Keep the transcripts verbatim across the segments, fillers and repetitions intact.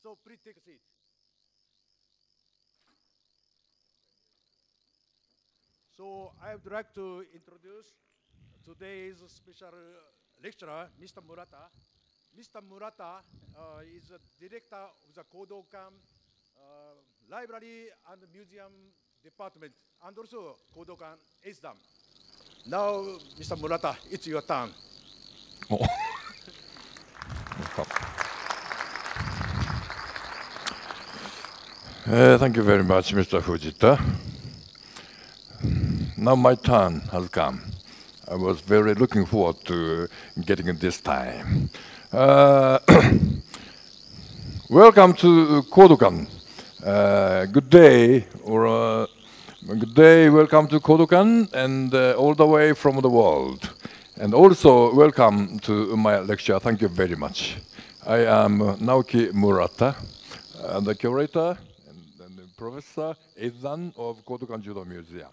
So please take a seat. So I would like to introduce today's special lecturer, Mister Murata. Mister Murata uh, is the director of the Kodokan uh, Library and Museum Department, and also Kodokan Eisdam. Now, Mister Murata, it's your turn. Oh. uh, thank you very much, Mister Fujita. Now my turn has come. I was very looking forward to getting it this time. Uh, welcome to Kodokan. Uh, good day, or uh, good day. Welcome to Kodokan, and uh, all the way from the world. And also welcome to my lecture. Thank you very much. I am Naoki Murata, uh, the curator and, and the professor Eizan of Kodokan Judo Museum.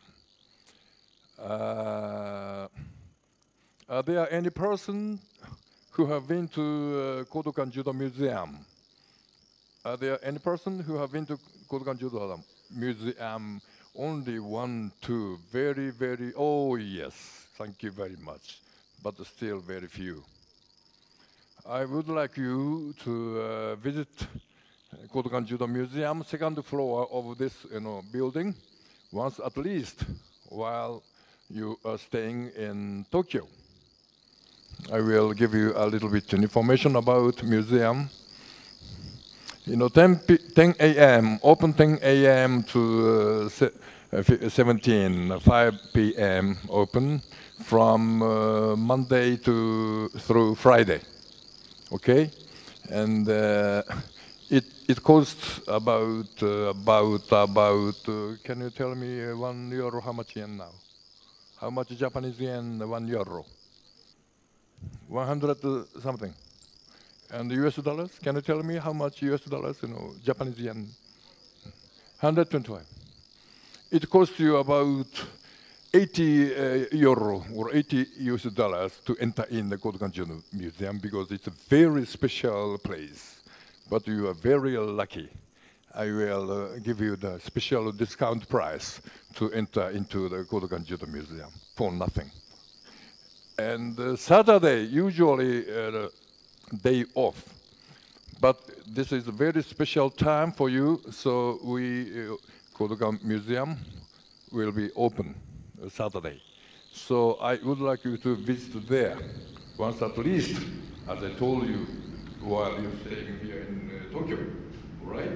Uh, are there any person who have been to uh, Kodokan Judo Museum? Are there any person who have been to Kodokan Judo Museum? Only one, two, very, very, oh yes, thank you very much, but still very few. I would like you to uh, visit Kodokan Judo Museum, second floor of this you know, building, once at least, while you are staying in Tokyo. I will give you a little bit of information about museum. You know, ten A M, open ten A M to uh, seventeen, five P M open from uh, Monday to through Friday. Okay, and uh, it it costs about uh, about about. Uh, can you tell me uh, one euro? How much yen now? How much Japanese yen? One euro. One hundred uh, something. And the U S dollars? Can you tell me how much U S dollars? You know, Japanese yen. one hundred twenty-five. It costs you about eighty uh, euro or eighty U S dollars to enter in the Kodokan Judo Museum because it's a very special place. But you are very lucky. I will uh, give you the special discount price to enter into the Kodokan Judo Museum for nothing. And uh, Saturday, usually uh, day off. But this is a very special time for you, so we, uh, Kodokan Museum, will be open uh, Saturday. So I would like you to visit there once at least, as I told you, while you're staying here in uh, Tokyo, all right?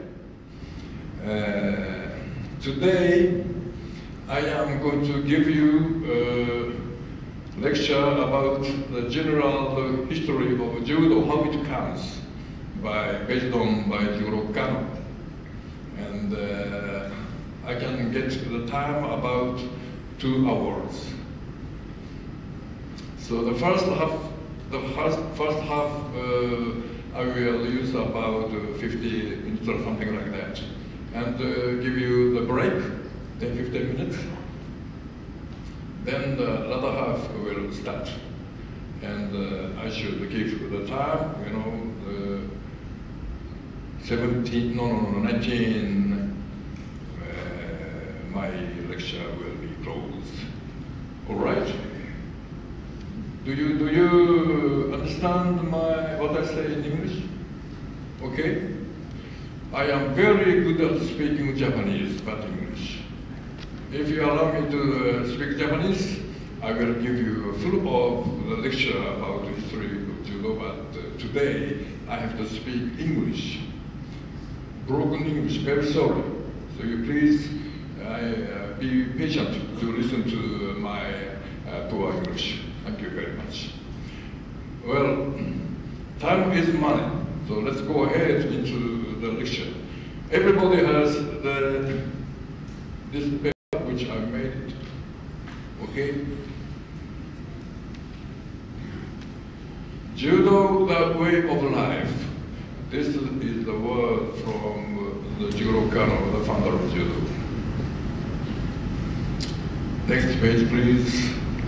Uh, today, I am going to give you a lecture about the general uh, history of judo, how it comes, by, based on by Jigoro Kano. And uh, I can get the time about two hours. So the first half, the first, first half, uh, I will use about uh, fifty minutes or something like that. And uh, give you the break, ten, fifteen minutes. Then the other half will start. And uh, I should give the time, you know, uh, seventeen, no, no, no, nineteen, uh, my lecture will be closed. All right? Do you, do you understand my, what I say in English? Okay? I am very good at speaking Japanese, but English. If you allow me to uh, speak Japanese, I will give you a full of the lecture about the history of judo, but uh, today I have to speak English. Broken English, very sorry. So you please uh, uh, be patient to listen to my uh, poor English. Thank you very much. Well, time is money, so let's go ahead into the lecture. Everybody has the, this paper which I made it, okay? Judo, the way of life. This is the word from the Jigoro Kano, the founder of judo. Next page, please.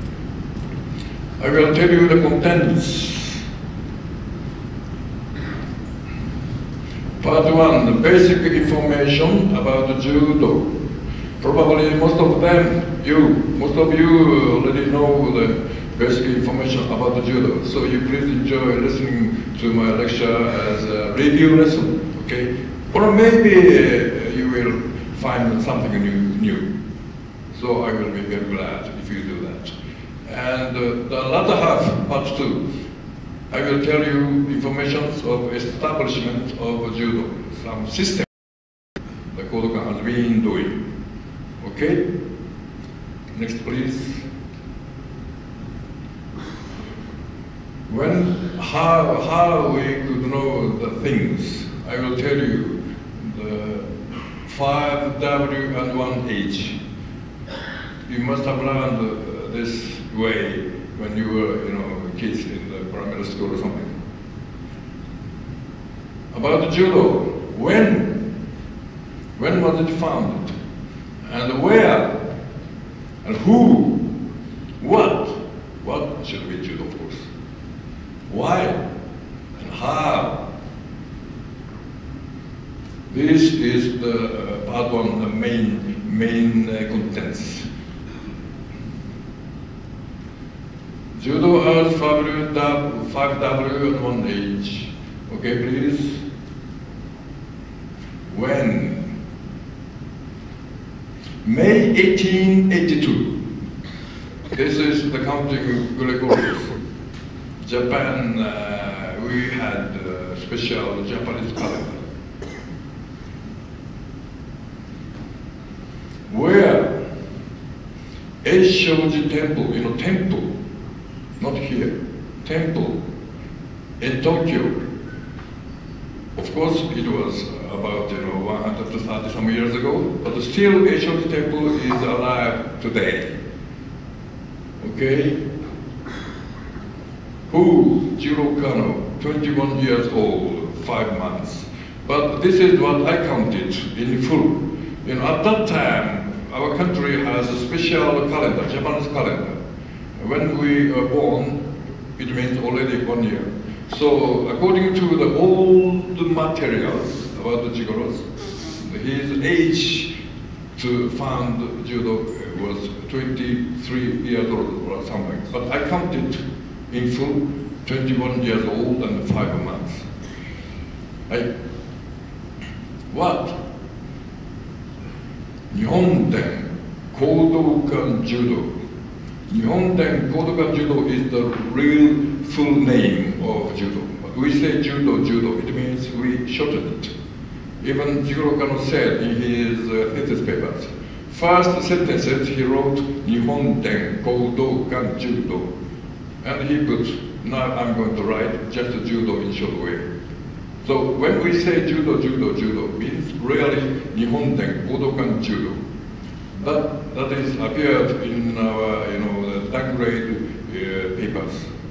I will tell you the contents. Part one, the basic information about judo. Probably most of them, you, most of you already know the basic information about the judo. So you please enjoy listening to my lecture as a review lesson, okay? Or maybe uh, you will find something new, new. So I will be very glad if you do that. And uh, the latter half, part two, I will tell you information of establishment of judo, some system the Kodokan has been doing. Okay? Next, please. When, how, how we could know the things, I will tell you the five W and one H. You must have learned uh, this way when you were, you know, kids in the primary school or something. About the judo, when? When was it founded? And where? And who? What? What should be judo, of course? Why? And how? This is the uh, part one, the main, main uh, contents. Judo has five W and one H. Okay, please. When? May eighteen eighty-two. This is the counting Gregorius. Japan, uh, we had a special Japanese calendar. Where? Eishoji Temple, you know, temple. Not here, temple in Tokyo. Of course, it was about, you know, one hundred thirty some years ago, but still Eishoji Temple is alive today. Okay? Who? Jiro Kano, twenty-one years old, five months. But this is what I counted in full. You know, at that time, our country has a special calendar, Japanese calendar. When we are born, it means already one year. So according to the old materials about the Jigoros, his age to found judo was twenty-three years old or something. But I counted in full, twenty-one years old and five months. I, what? Nihonten Kodokan Judo. Nihonten Kodokan Judo is the real full name of judo. But we say judo, judo, it means we shortened it. Even Jigoro Kano said in his uh, thesis papers, first sentences he wrote Nihonten Kodokan Judo. And he put, now I'm going to write just judo in short way. So when we say judo, judo, judo, means really Nihonten Kodokan Judo. That, that is appeared in our, you know, the third grade uh, papers.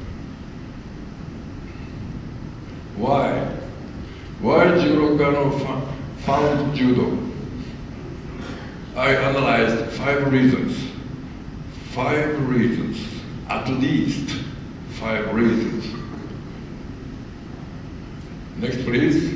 Why? Why Jigoro Kano found judo? I analyzed five reasons. Five reasons, at least five reasons. Next, please.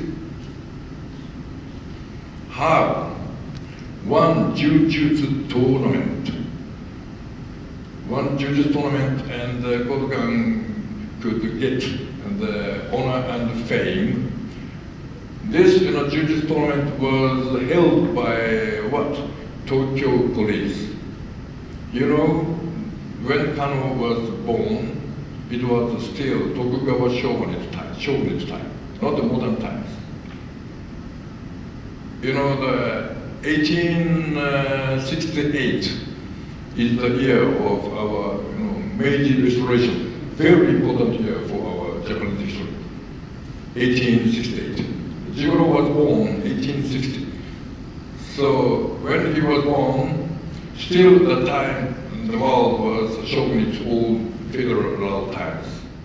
How? One Jujutsu tournament. One Jujutsu tournament, and uh, Kodokan could get the honor and fame. This, you know, Jujutsu tournament was held by what? Tokyo police. You know, when Kano was born, it was still Tokugawa shogunate time, shogunate time, not the modern times. You know, the eighteen sixty-eight is the year of our, you know, Meiji Restoration. Very important year for our Japanese history. eighteen sixty-eight. Jigoro was born eighteen sixty. So when he was born, still at the time the world was shogunate old feudal times.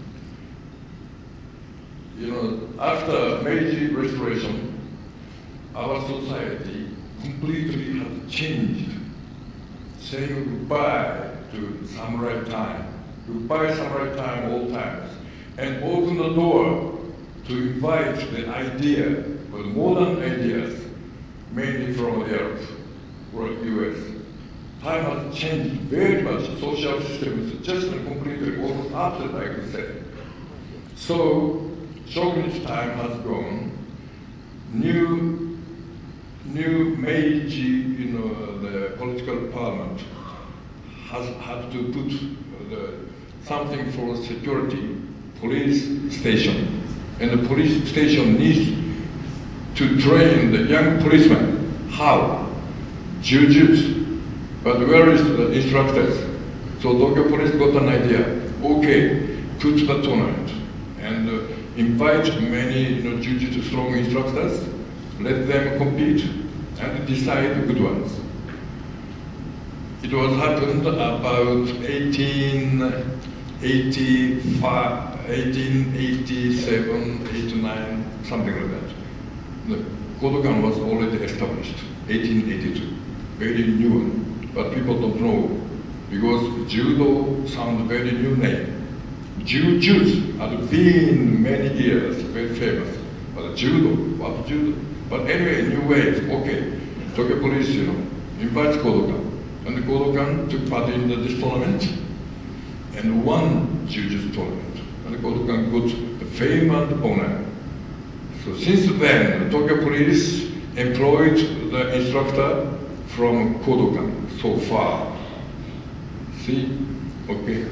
You know, after Meiji Restoration, our society completely had changed, saying goodbye to samurai time, goodbye samurai time all times, and open the door to invite the idea, the modern ideas, mainly from Europe or U S. Time has changed very much. Social systems just completely, almost opposite, I could say. So, chauvinist time has gone. New, new Meiji, you know, the political parliament has had to put the, something for security, police station. And the police station needs to train the young policemen. How? Jiu-jitsu. But where is the instructors? So Tokyo Police got an idea. Okay, put the tournament and uh, invite many you know, jiu-jitsu strong instructors, let them compete and decide the good ones. It was happened about eighteen eighty-five, eighteen eighty-seven, eighty-nine, something like that. The Kodokan was already established, eighteen eighty-two, very new one. But people don't know, because judo sounds very new name. Jiu-jitsu had been many years, very famous. But judo, what judo? But anyway, new wave, okay. Tokyo Police, you know, invites Kodokan. And the Kodokan took part in the, this tournament and won jiu-jitsu tournament. And the Kodokan got the fame and honor. So since then, the Tokyo Police employed the instructor from Kodokan so far. See? Okay.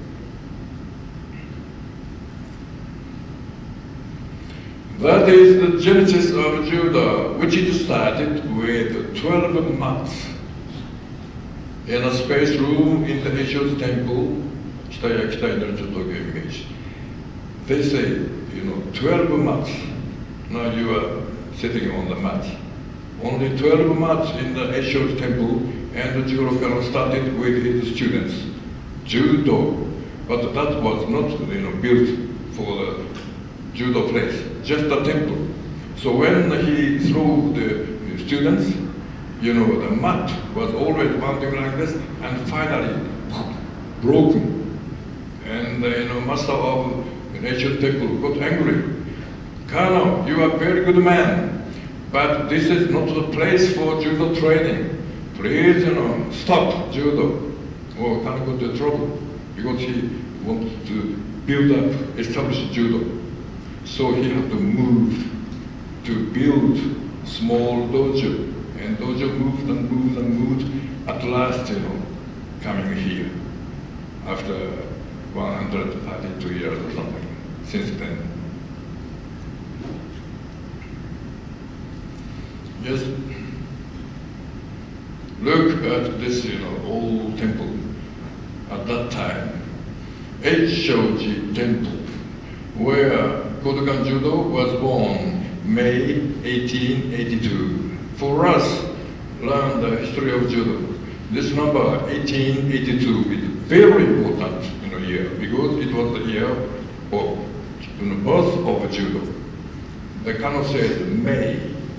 That is the genesis of judo, which it started with twelve months in a space room in the Eisho's temple, Kitaya Kitaya Tokyo image. They say, you know, twelve months. Now you are sitting on the mat. Only twelve months in the Eisho's temple, and the Jigoro Kano started with his students. Judo, but that was not you know, built for the judo place, just a temple. So when he threw the students, you know, the mat was always bouncing like this, and finally, broken. And the you know, master of the Eisho's temple got angry. Kano, you are a very good man, but this is not the place for judo training. Please, you know, stop judo. Or Kano got into trouble because he wanted to build up, establish judo. So he had to move to build small dojo. And dojo moved and moved and moved, at last, you know, coming here after one hundred thirty-two years or something, since then. Yes, look at this, you know, old temple. At that time, Eishoji Temple, where Kodokan Judo was born May eighteen eighty-two. For us, learn the history of judo. This number, eighteen eighty-two, is very important you know, year, because it was the year of you know, birth of judo. The Kano said May.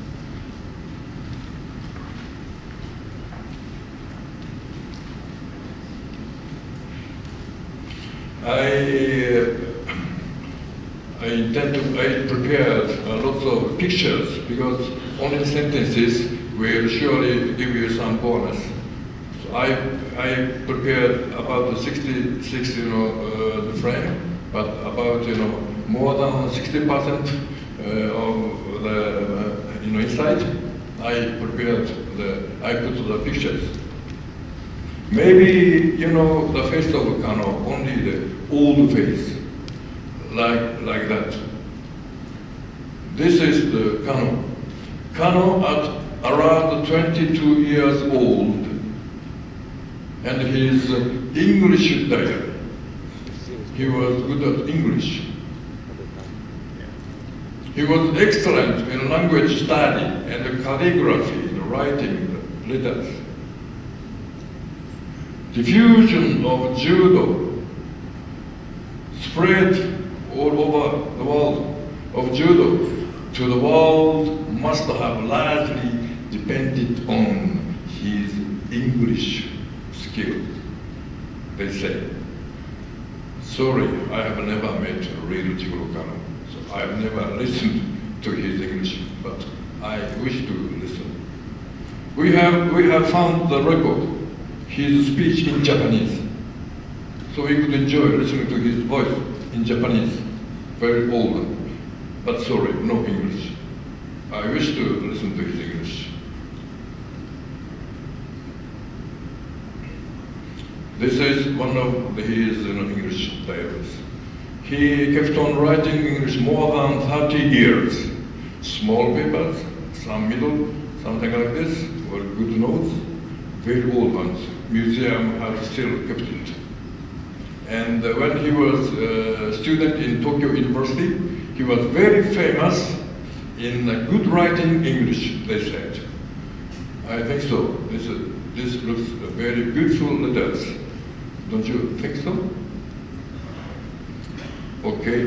I, I intend to, I prepared uh, lots of pictures because only sentences will surely give you some bonus. So I, I prepared about the sixty-six, you know, uh, the frame, but about, you know, more than sixty percent uh, of the, uh, you know, inside, I prepared the, I put the pictures. Maybe, you know, the face of Kano, only the old face, like, like that. This is the Kano. Kano at around twenty-two years old, and his English diary. He was good at English. He was excellent in language study and calligraphy, writing letters. Diffusion of judo spread all over the world of judo to the world must have largely depended on his English skills, they say. Sorry, I have never met a real Jigoro Kano, so I've never listened to his English, but I wish to listen. We have, we have found the record, his speech in Japanese. So we could enjoy listening to his voice in Japanese. Very old, but sorry, no English. I wish to listen to his English. This is one of his you know, English diaries. He kept on writing English more than thirty years. Small papers, some middle, something like this, were good notes, very old ones. Museum have still kept it. And uh, when he was a student in Tokyo University, he was very famous in uh, good writing English, they said. I think so. This, is, this looks uh, very beautiful letters. Don't you think so? Okay.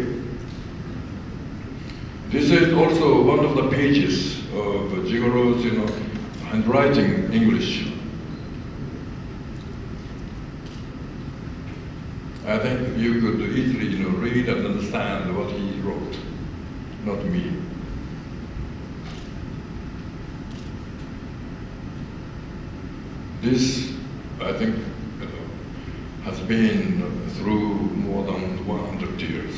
This is also one of the pages of Jigoro's, you know, handwriting English. I think you could easily, you know, read and understand what he wrote, not me. This, I think, uh, has been through more than one hundred years.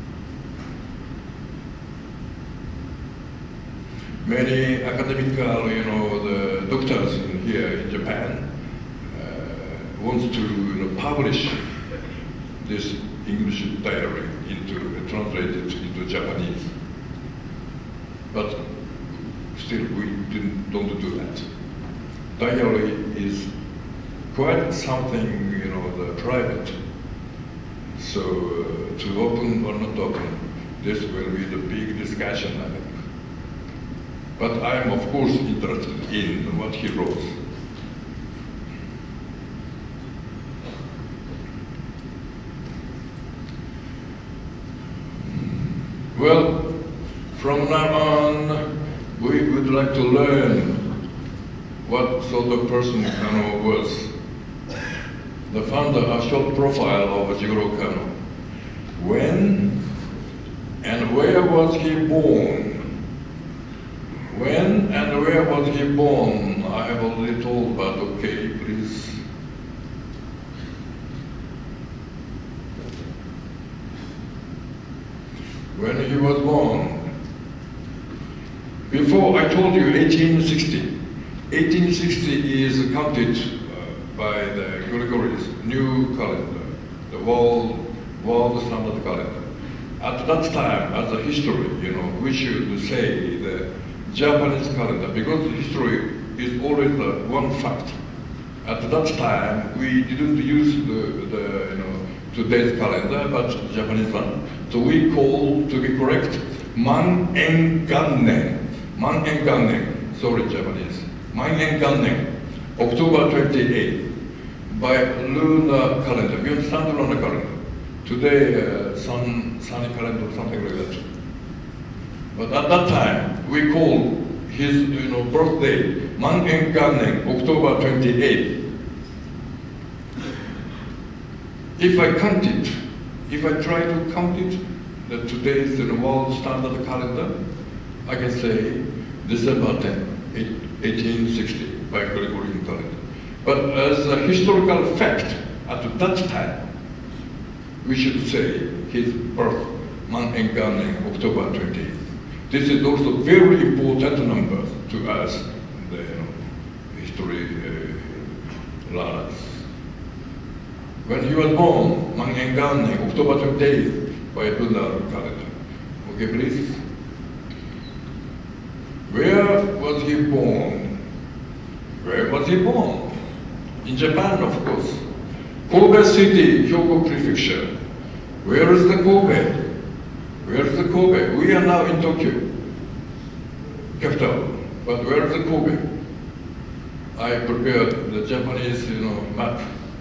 Many academical, you know, the doctors in here in Japan uh, want to, you know, publish this English diary into, uh, translated into Japanese. But still we didn't, don't do that. Diary is quite something, you know, the private. So uh, to open or not open, this will be the big discussion, I think. But I am, of course, interested in what he wrote. Well, from now on, we would like to learn what sort of person Kano was. The founder, a short profile of Jigoro Kano. When and where was he born? When and where was he born? I have already told, but okay, please. When he was born, before I told you eighteen sixty. eighteen sixty is counted uh, by the Gregorian new calendar, the world, world standard calendar. At that time, as a history, you know, we should say the Japanese calendar, because history is always the one fact. At that time, we didn't use the, the you know, today's calendar, but Japanese one. So we call, to be correct, Man-en Gannen. Man-en Gannen, sorry, Japanese. Man-en Gannen, October twenty-eighth, by lunar calendar. We understand lunar calendar. Today, uh, sun, sunny calendar, something like that. But at that time, we call his you know, birthday Man-en Gannen, October twenty-eighth. If I count it, if I try to count it, that today is the world standard calendar, I can say December tenth, eighteen sixty, by Gregorian calendar. But as a historical fact, at that time, we should say his birth, Man-en Gannen, October twenty-eighth. This is also very important number to us, the you know, history uh, learners. When he was born, Man-en Gannen, October twenty-eighth, by lunar calendar. Okay, please. Where was he born? Where was he born? In Japan, of course. Kobe City, Hyogo Prefecture. Where is the Kobe? Where is the Kobe? We are now in Tokyo, capital. But where is the Kobe? I prepared the Japanese, you know, map.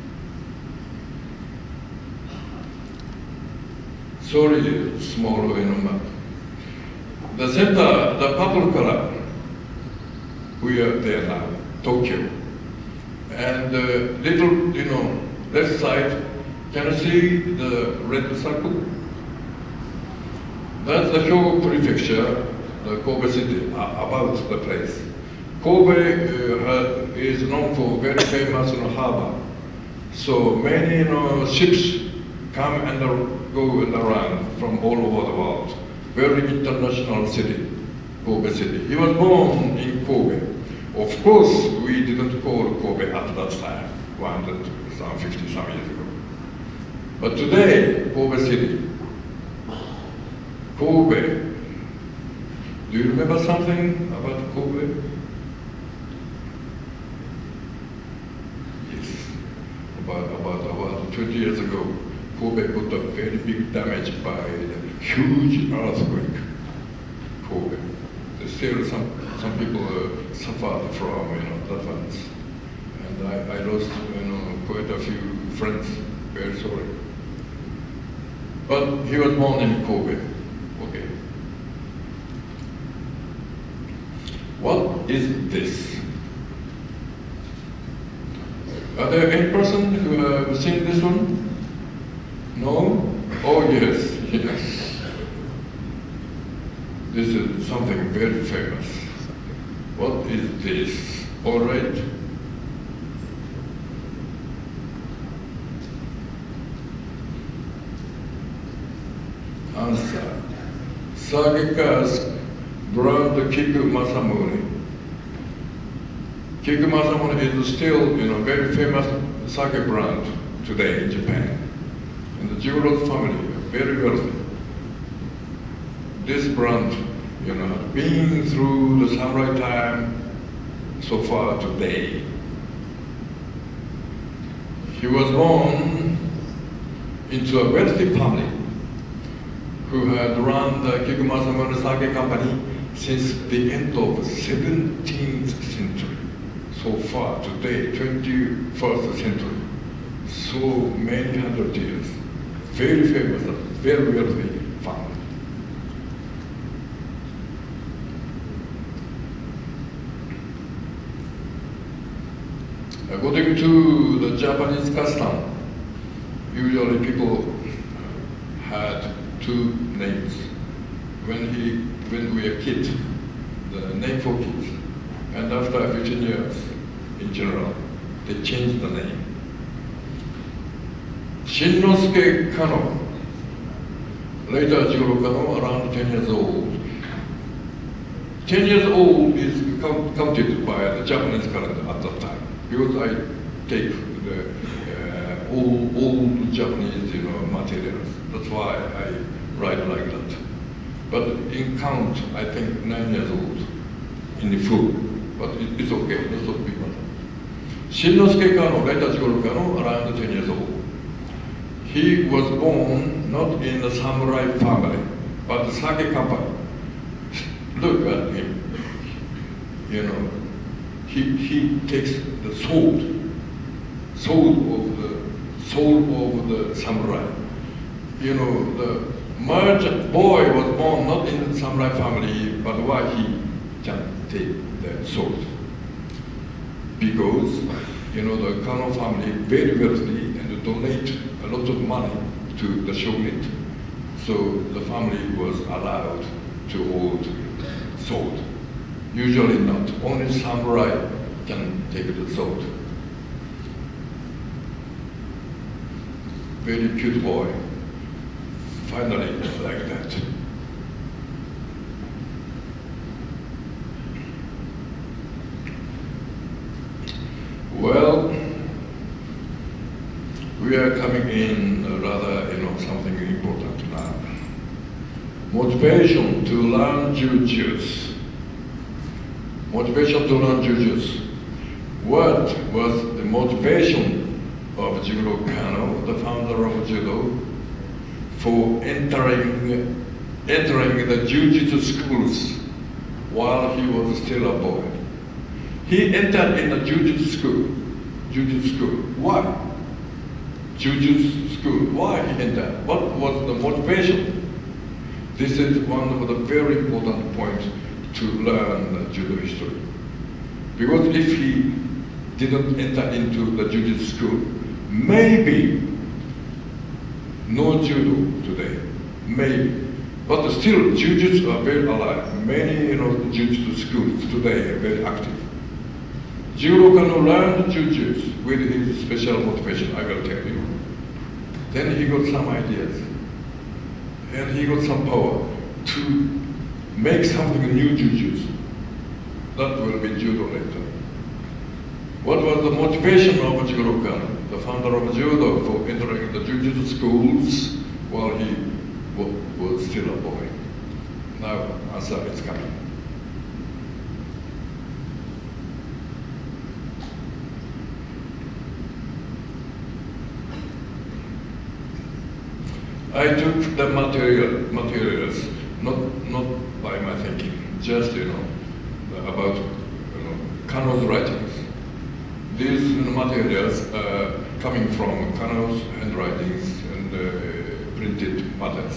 Sorry, small, you know, map. The center, the purple color, we are there now, Tokyo. And the little, you know, left side, can you see the red circle? That's the Hyogo Prefecture, the Kobe city, uh, about the place. Kobe uh, is known for very famous you know, harbor. So many you know, ships come and go and around from all over the world. Very international city, Kobe city. He was born in Kobe. Of course, we didn't call Kobe at that time, one hundred fifty some years ago. But today, Kobe city, Kobe. Do you remember something about Kobe? Yes. About, about, about twenty years ago, Kobe got a very big damage by the huge earthquake. Kobe. Still some, some people uh, suffered from you know, that ones. And I, I lost you know, quite a few friends, very sorry. But he was born in Kobe. Okay. What is this? Are there any person who have seen this one? No? Oh yes, yes. This is something very famous. What is this? All right. Answer. Sage's brand Kiku Masamune. Kiku Masamune is still, you know, very famous sake brand today in Japan. And the Jiro family, very wealthy. This brand, you know, been through the samurai time so far today. He was born into a wealthy family who had run the Kiku Masamune Sake Company since the end of seventeenth century. So far today, twenty-first century. So many hundred years. Very famous, very wealthy family. According to the Japanese custom, usually people had two names. When he, when we were kids, the name for kids, and after fifteen years, in general, they changed the name. Shinnosuke Kano, later Jiro Kano, around ten years old. ten years old is counted by the Japanese calendar at that time. Because I take the uh, old, old Japanese you know, materials. That's why I write like that. But in count, I think nine years old in the full. But it, it's okay, that's not big matter. Shinnosuke Kano, later Jiro Kano, around ten years old. He was born not in the samurai family, but the sake company. Look at him, you know. He, he takes the sword, sword of the soul of the samurai. You know, the merchant boy was born not in the samurai family, but why he can take the sword? Because, you know, the Kano family very wealthy and donate a lot of money to the shogunate. So the family was allowed to hold sword. Usually not. Only samurai can take the sword. Very cute boy. Finally, like that. Well, we are coming in rather, you know, something important now. Motivation to learn jujutsu. Motivation to learn jujutsu. What was the motivation of Jiro Kano, the founder of judo, for entering, entering the jujutsu schools while he was still a boy? He entered in the jujutsu school. Jujutsu school. Why? Jujutsu school. Why he entered? What was the motivation? This is one of the very important points to learn the judo history. Because if he didn't enter into the jujutsu school, maybe no judo today. Maybe. But still, jujutsu are very alive. Many, you know, jujutsu schools today are very active. Judokan learned jujutsu with his special motivation, I will tell you. Then he got some ideas. And he got some power to make something new jujutsu. That will be judo later. What was the motivation of Judokan, the founder of judo, for entering the jujutsu schools while he was still a boy? Now, answer is coming. I took the material, materials, not, not by my thinking, just, you know, about, you know, Kano's writings. These materials are coming from Kano's handwritings and uh, printed matters.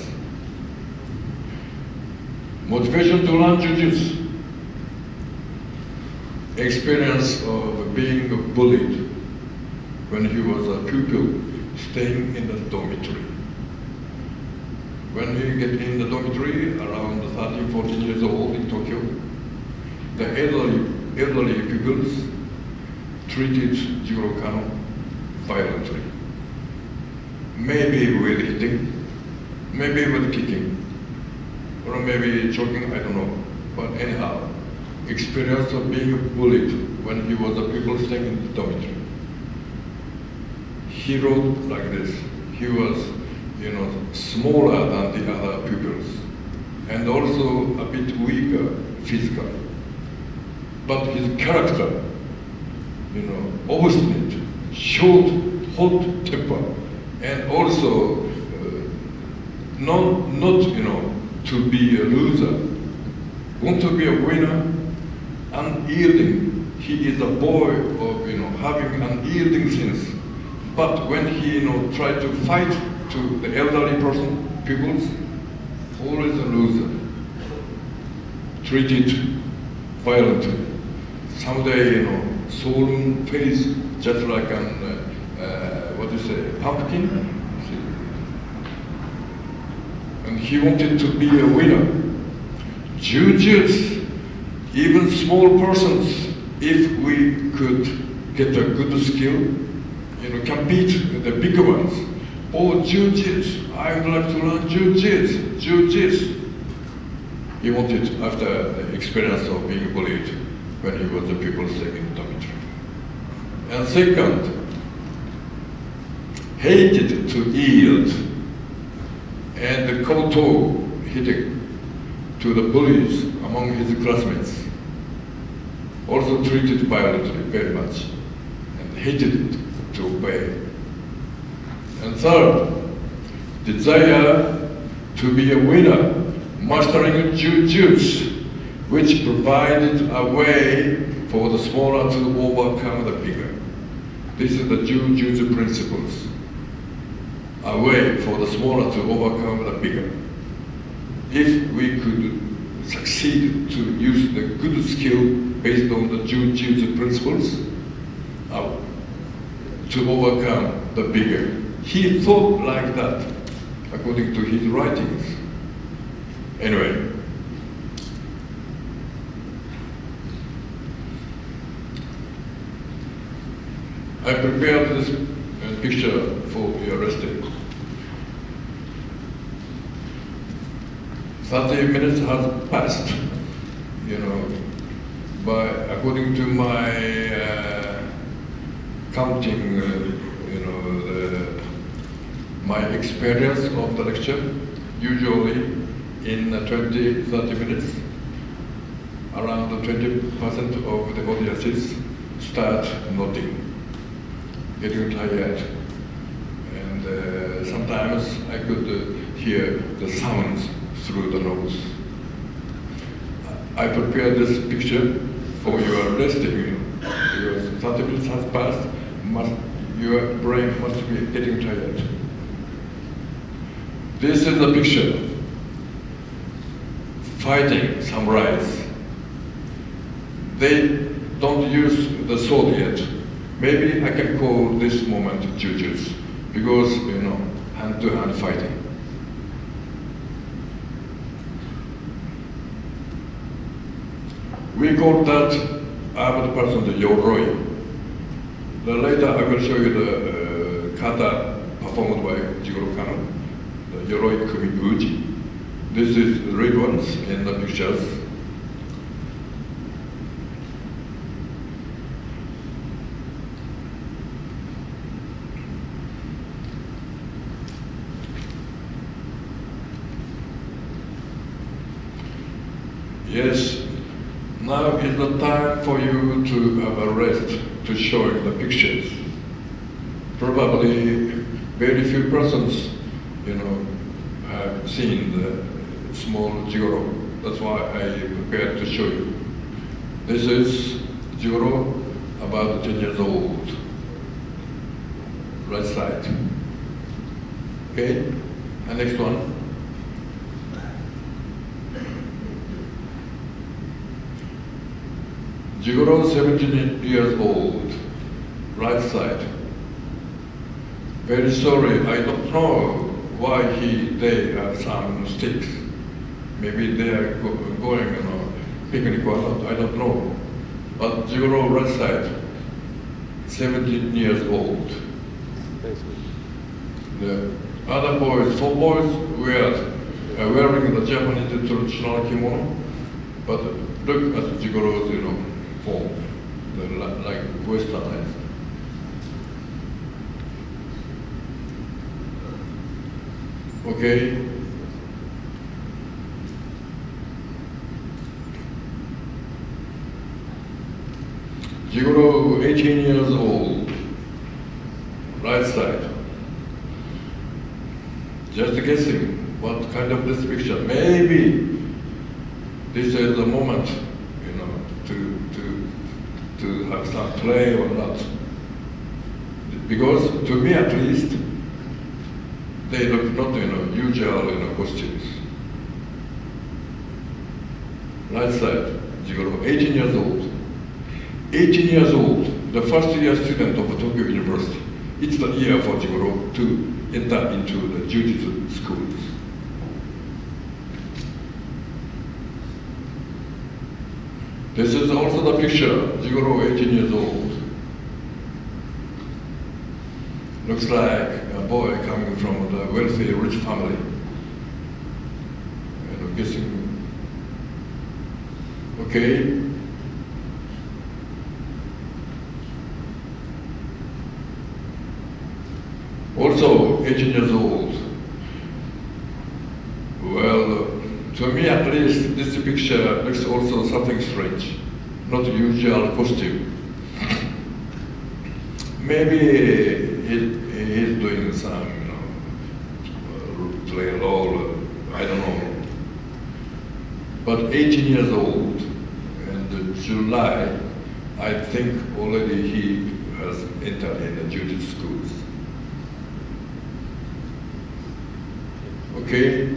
Motivation to learn jujutsu. Experience of being bullied when he was a pupil staying in the dormitory. When he get in the dormitory, around thirteen, fourteen years old in Tokyo, the elderly, elderly pupils treated Jigoro Kano violently. Maybe with hitting, maybe with kicking, or maybe choking, I don't know. But anyhow, experience of being bullied when he was a pupil staying in the dormitory. He wrote like this. He was, you know, smaller than the other pupils, and also a bit weaker physically. But his character, you know, obstinate, short, hot temper, and also uh, not, not, you know, to be a loser, want to be a winner, unyielding. He is a boy of, you know, having unyielding sense. But when he, you know, tried to fight to the elderly person, pupils, always a loser, treated violently. Someday, you know, swollen face, just like an, uh, uh, what do you say, pumpkin. And he wanted to be a winner. Jujutsu, even small persons, if we could get a good skill, you know, compete with the bigger ones. Oh, jujutsu, I would like to learn jujutsu, jujutsu. He wanted after the experience of being bullied when he was a pupil staying in the dormitory. And second, hated to yield and the koto hitting to the bullies among his classmates. Also treated violently very much and hated it to obey. And third, desire to be a winner, mastering jujutsu, which provided a way for the smaller to overcome the bigger. This is the jujutsu principles. A way for the smaller to overcome the bigger. If we could succeed to use the good skill based on the jujutsu principles uh, to overcome the bigger. He thought like that, according to his writings. Anyway. I prepared this uh, picture for your resting. thirty minutes has passed, you know, by according to my uh, counting, uh, you know, the, my experience of the lecture. Usually in twenty, thirty minutes, around twenty percent of the audiences start nodding, getting tired. And uh, sometimes I could uh, hear the sounds through the nose. I prepared this picture for your resting, because thirty minutes has passed, must, your brain must be getting tired. This is the picture. Fighting samurais. They don't use the sword yet. Maybe I can call this moment jujutsu, because, you know, hand-to-hand fighting. We call that armed person the yoroi. The later I will show you the uh, kata performed by Jigoro Kano, the yoroi kumi uji. This is the red ones in the pictures. Yes, now is the time for you to have a rest to show the pictures. Probably very few persons, you know, have seen the small Jigoro. That's why I prepared to show you. This is Jigoro, about ten years old. Right side. Okay, and next one. Jigoro, seventeen years old, right side. Very sorry, I don't know why he, they have some sticks. Maybe they are go, going, you know, picnic or not, I don't know. But Jigoro, right side, seventeen years old. The other boys, four boys were uh, wearing the Japanese traditional kimono, but look at Jigoro's, you know, form, the, like westernized. Okay. Jigoro, eighteen years old, right side. Just guessing what kind of this picture. Maybe this is the moment, you know, to to to have some play or not. Because to me at least, they look not, you know, usual, you know, costumes. Right side, Jigoro, eighteen years old. eighteen years old, the first year student of Tokyo University. It's the year for Jigoro to enter into the Jiu-Jitsu schools. This is also the picture, Jigoro, eighteen years old. Looks like a boy coming from the wealthy, rich family. And I'm guessing, okay. Also, eighteen years old. Well, to me at least, this picture looks also something strange, not usual costume. Maybe he, he's doing some, you know, play role, I don't know. But eighteen years old, and July, I think already he has entered in the Jiu-Jitsu schools. Okay.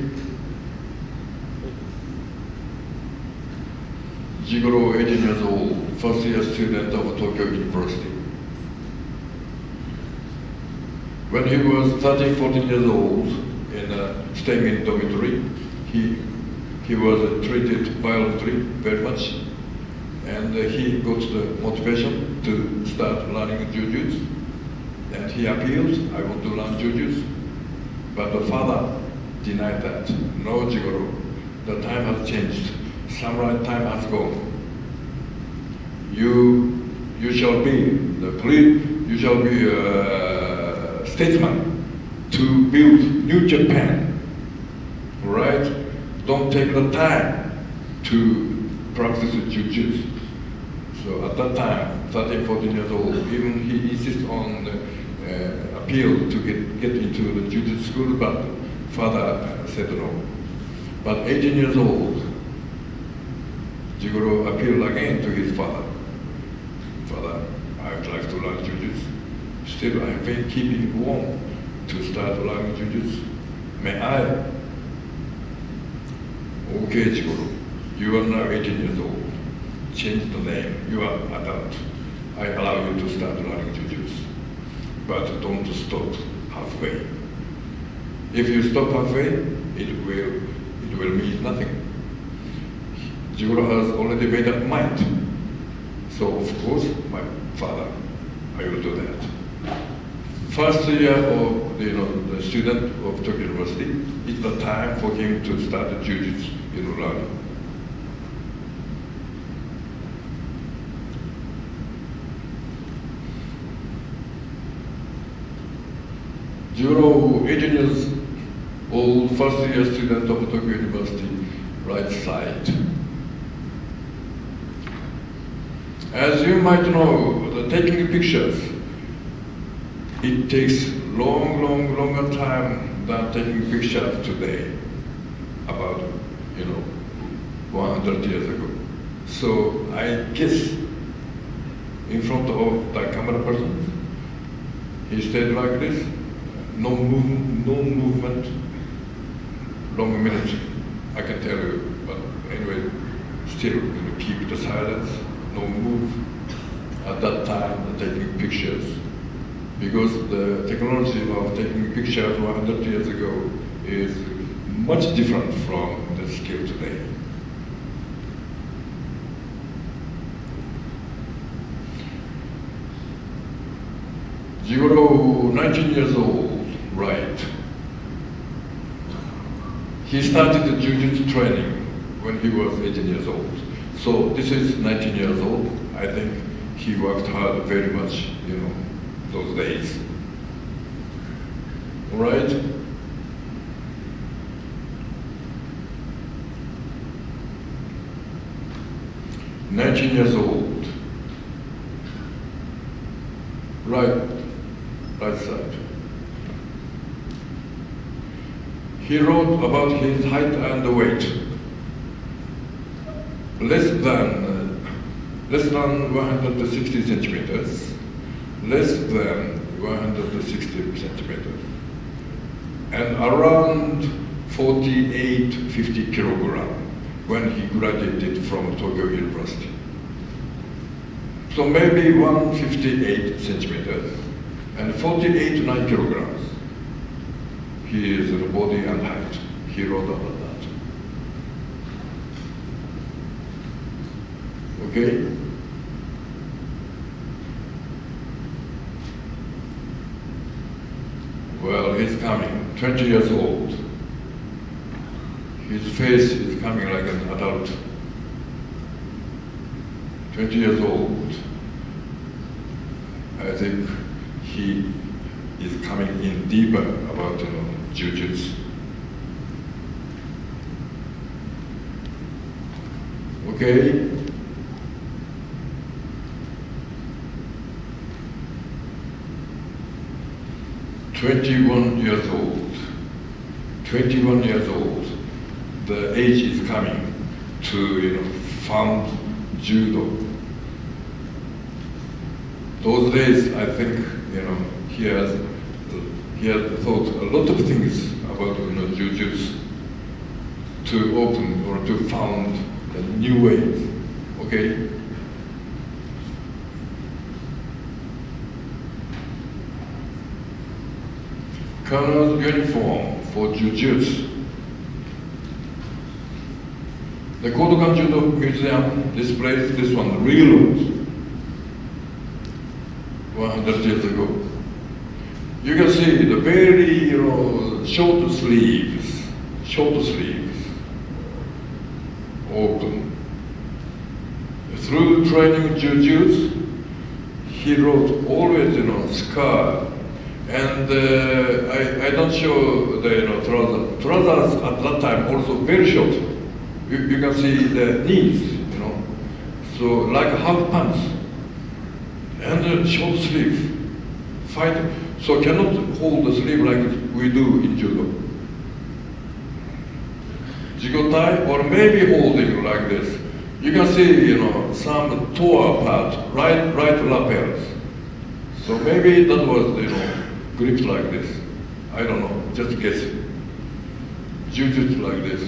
Jigoro, eighteen years old, first year student of Tokyo University. When he was thirteen, fourteen years old, in uh, staying in dormitory, he, he was uh, treated violently very much. And uh, he got the motivation to start learning Jiu-Jitsu. And he appealed, I want to learn Jiu-Jitsu. But the father denied that. No, Jigoro, the time has changed. Samurai time has gone. You, you shall be the police, you shall be a statesman to build New Japan, right? Don't take the time to practice Jiu-Jitsu. So at that time, thirteen, fourteen years old, even he insists on the uh, appeal to get, get into the Jiu-Jitsu school, but father said no. But eighteen years old, Jigoro appealed again to his father. Father, I would like to learn Jiu-Jitsu. Still, I have been keeping warm to start learning Jiu-Jitsu. May I? Okay, Jigoro, you are now eighteen years old. Change the name, you are adult. I allow you to start learning Jiu-Jitsu. But don't stop halfway. If you stop halfway, it will, it will mean nothing. Jigoro has already made up mind. So of course, my father, I will do that. First year of the, you know, the student of Tokyo University, it's the time for him to start the jiu-jitsu, you know, learning. Jigoro, eighteen years old, first year student of Tokyo University, right side. As you might know, the taking pictures, it takes long, long, longer time than taking pictures today, about, you know, one hundred years ago. So I guess in front of the camera person, he stayed like this, no, move, no movement, long minute, I can tell you, but anyway, still, you know, keep the silence, no move. At that time, taking pictures. Because the technology of taking pictures one hundred years ago is much different from the skill today. Jigoro, nineteen years old, right. He started the jiu-jitsu training when he was eighteen years old. So this is nineteen years old. I think he worked hard very much, you know, those days. All right? nineteen years old. Right, right side. He wrote about his height and weight. Less than, uh, less than one hundred sixty centimeters. Less than one hundred sixty centimeters, and around forty-eight, fifty kilogram when he graduated from Tokyo University. So maybe one hundred fifty-eight centimeters and forty-eight, nine kilograms. He is in body and height. He wrote about that. Okay? Well, he's coming, twenty years old. His face is coming like an adult. twenty years old. I think he is coming in deeper about, you know, jiu-jitsu. Okay? twenty-one years old, twenty-one years old, the age is coming to, you know, found judo. Those days, I think, you know, he has, he has thought a lot of things about, you know, jiu-jitsu to open or to found a new ways, okay? Colonel's uniform for jiu-jitsu. The Kodokan Judo Museum displays this one, reload, one hundred years ago. You can see the very, you know, short sleeves, short sleeves, open. Through training jiu-jitsu, he wrote always, you know, scar. And uh, I, I don't show the, you know, trousers. Trousers at that time also very short. You, you can see the knees, you know. So like half pants. And uh, short sleeve. Fight. So cannot hold the sleeve like we do in judo. Jigotai, or maybe holding like this. You can see, you know, some tore part, right, right lapels. So maybe that was, you know, grips like this. I don't know, just guessing. Jiu-jitsu like this.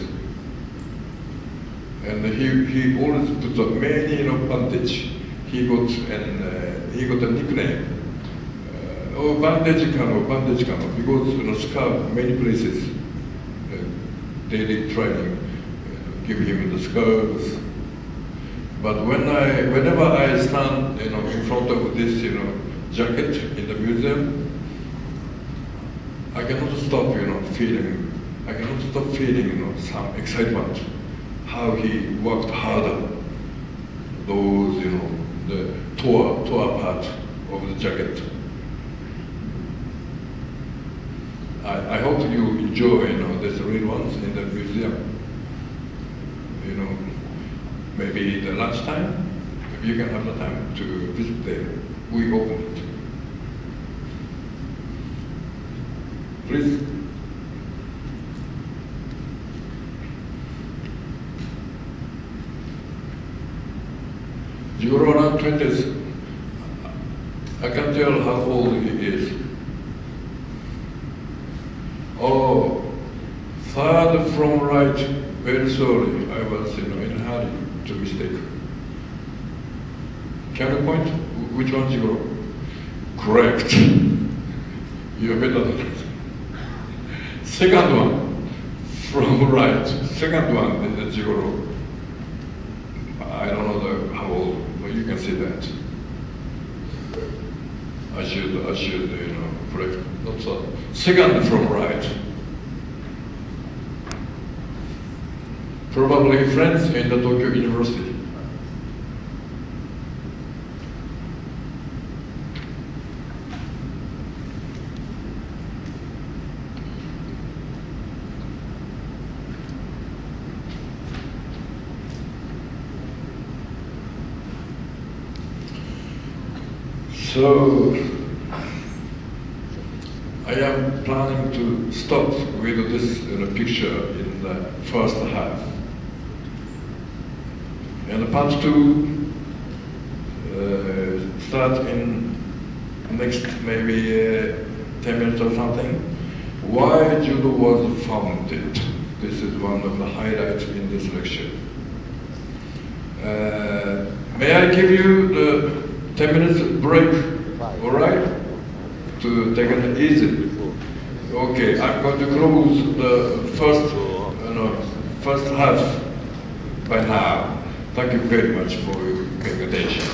And he, he always put a many, you know, bandage. He got an, uh, he got a nickname. Uh, oh, bandage kano, bandage kano, because, you know, scar many places. Uh, daily training, uh, give him the scars, But when I, whenever I stand, you know, in front of this, you know, jacket in the museum, I cannot stop, you know, feeling. I cannot stop feeling, you know, some excitement. How he worked harder. Those, you know, the tore, tore part of the jacket. I, I hope you enjoy, you know, these real ones in the museum. You know, maybe the lunchtime, if you can have the time to visit there, we open it. Please. Jigoro around twenties. I can tell how old he is. Oh, third from right, very sorry. I was, you know, in a hurry to mistake. Can you point? Which one, Jigoro? Correct. You're better than that. Second one, from right. Second one is the Jigoro. I don't know the, how old, but you can see that. I should, I should, you know, correct. Not so. Second from right. Probably friends in the Tokyo University. So, I am planning to stop with this you know, picture in the first half. And part two uh, start in next maybe uh, ten minutes or something. Why judo was founded? This is one of the highlights in this lecture. Uh, may I give you the ten minutes break, all right? To take it easy. Okay, I'm going to close the first, you know, first half by now. Thank you very much for your paying attention.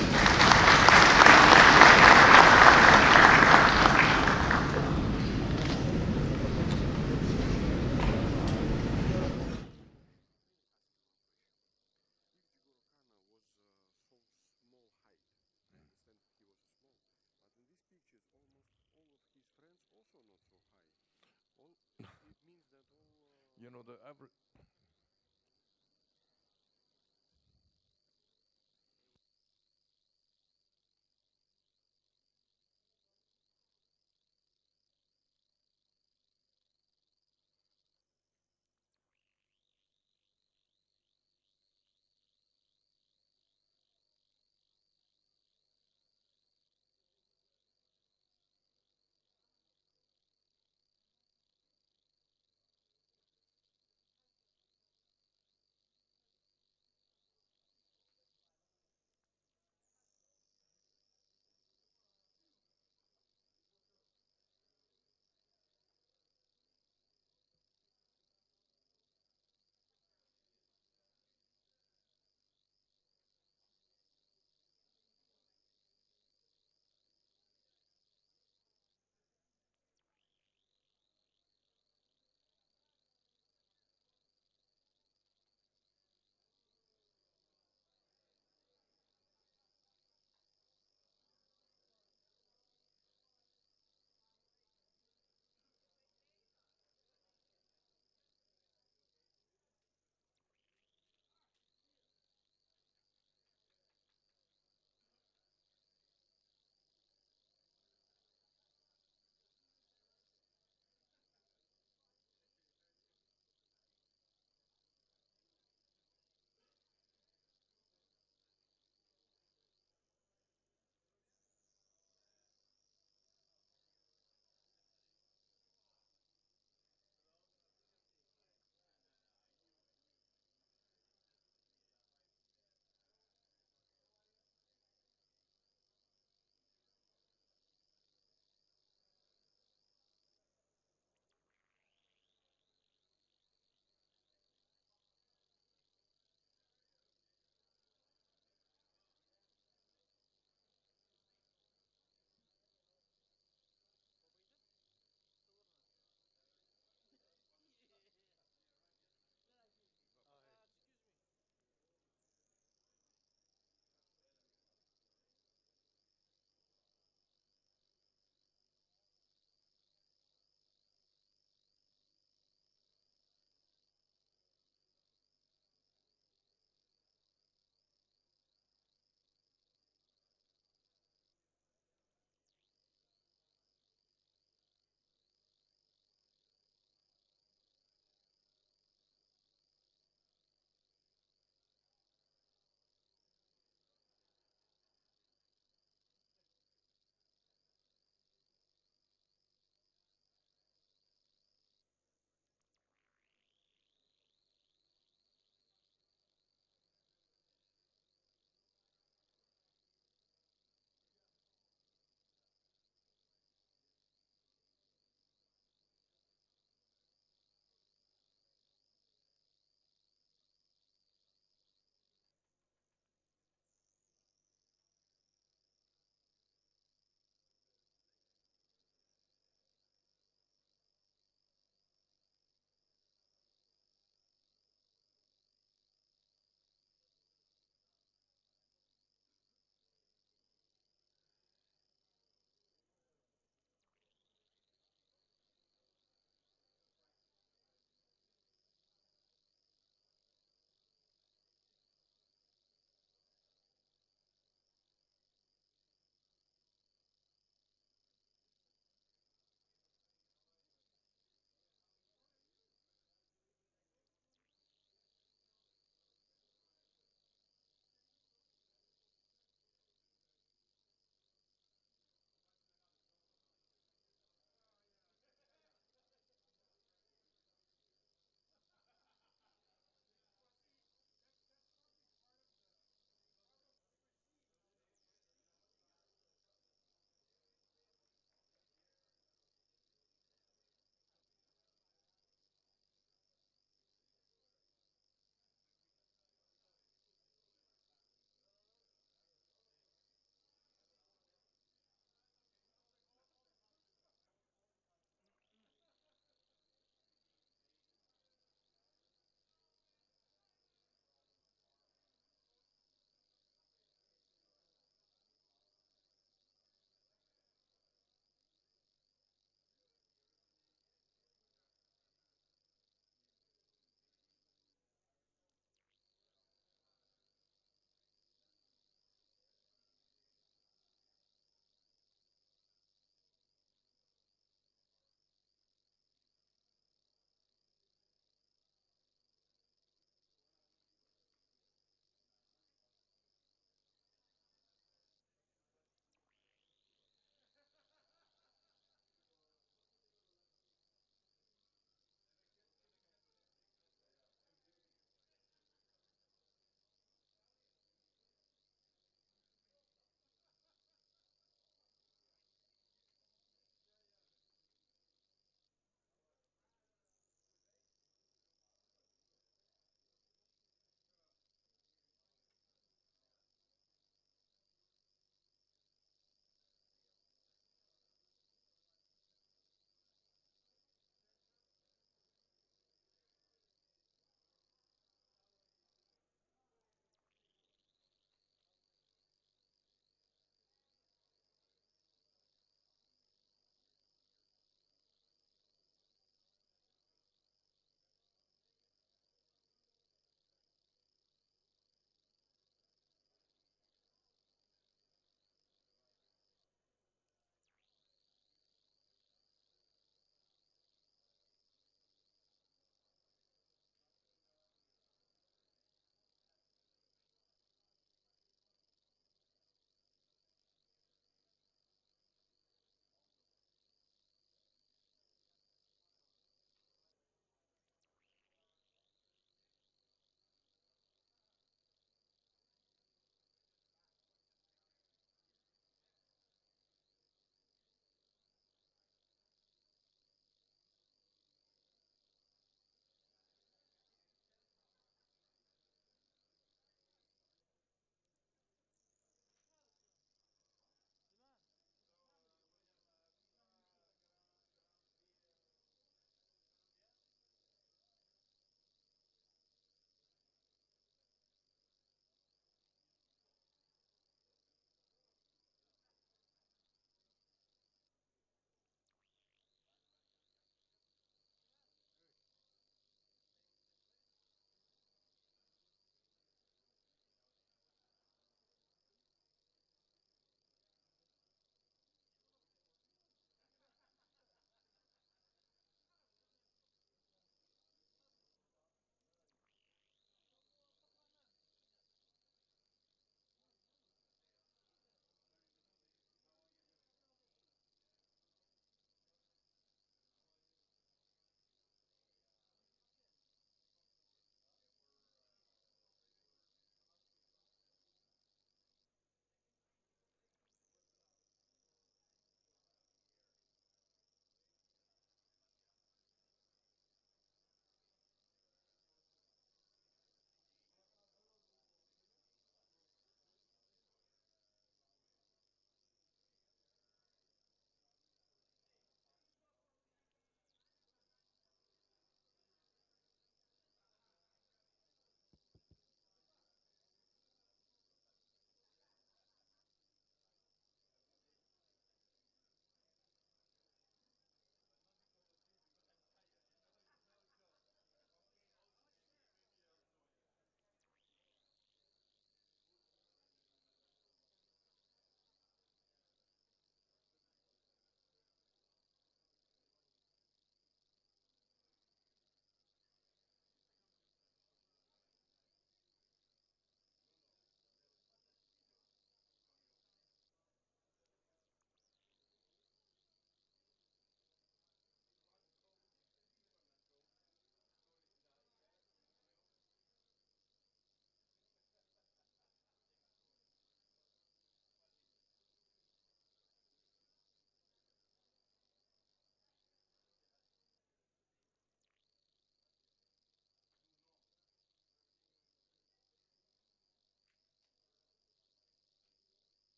You know, the average.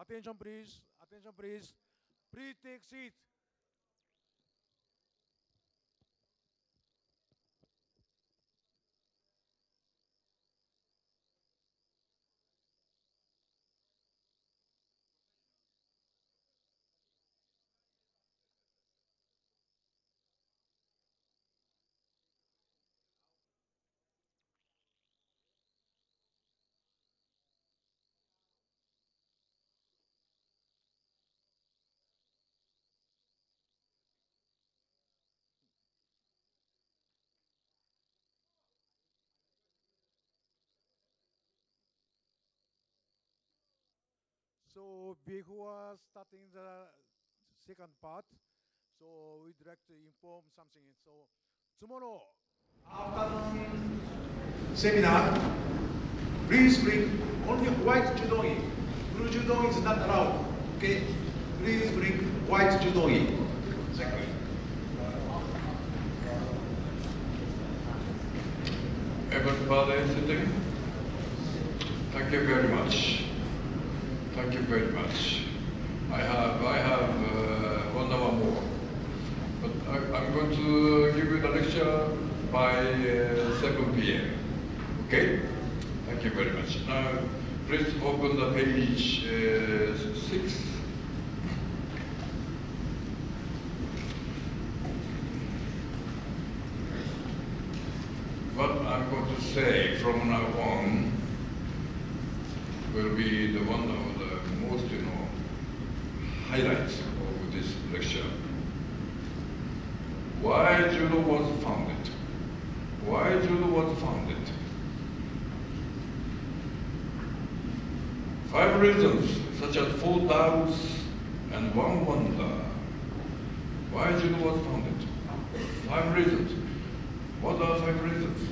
Attention, please. Attention, please. Please take seat. So before starting the second part, so we'd like to inform something. So tomorrow afternoon seminar, please bring only white judogi. Blue judogi is not allowed. Okay, please bring white judogi. Thank you. Everybody sitting? Thank you very much. Thank you very much. I have I have uh, one hour more, but I, I'm going to give you the lecture by uh, seven p m Okay? Thank you very much. Now, please open the page uh, six. What I'm going to say from now on will be the one of the most, you know, highlights of this lecture. Why judo was founded? Why judo was founded? Five reasons, such as four doubts and one wonder. Why judo was founded? Five reasons. What are five reasons?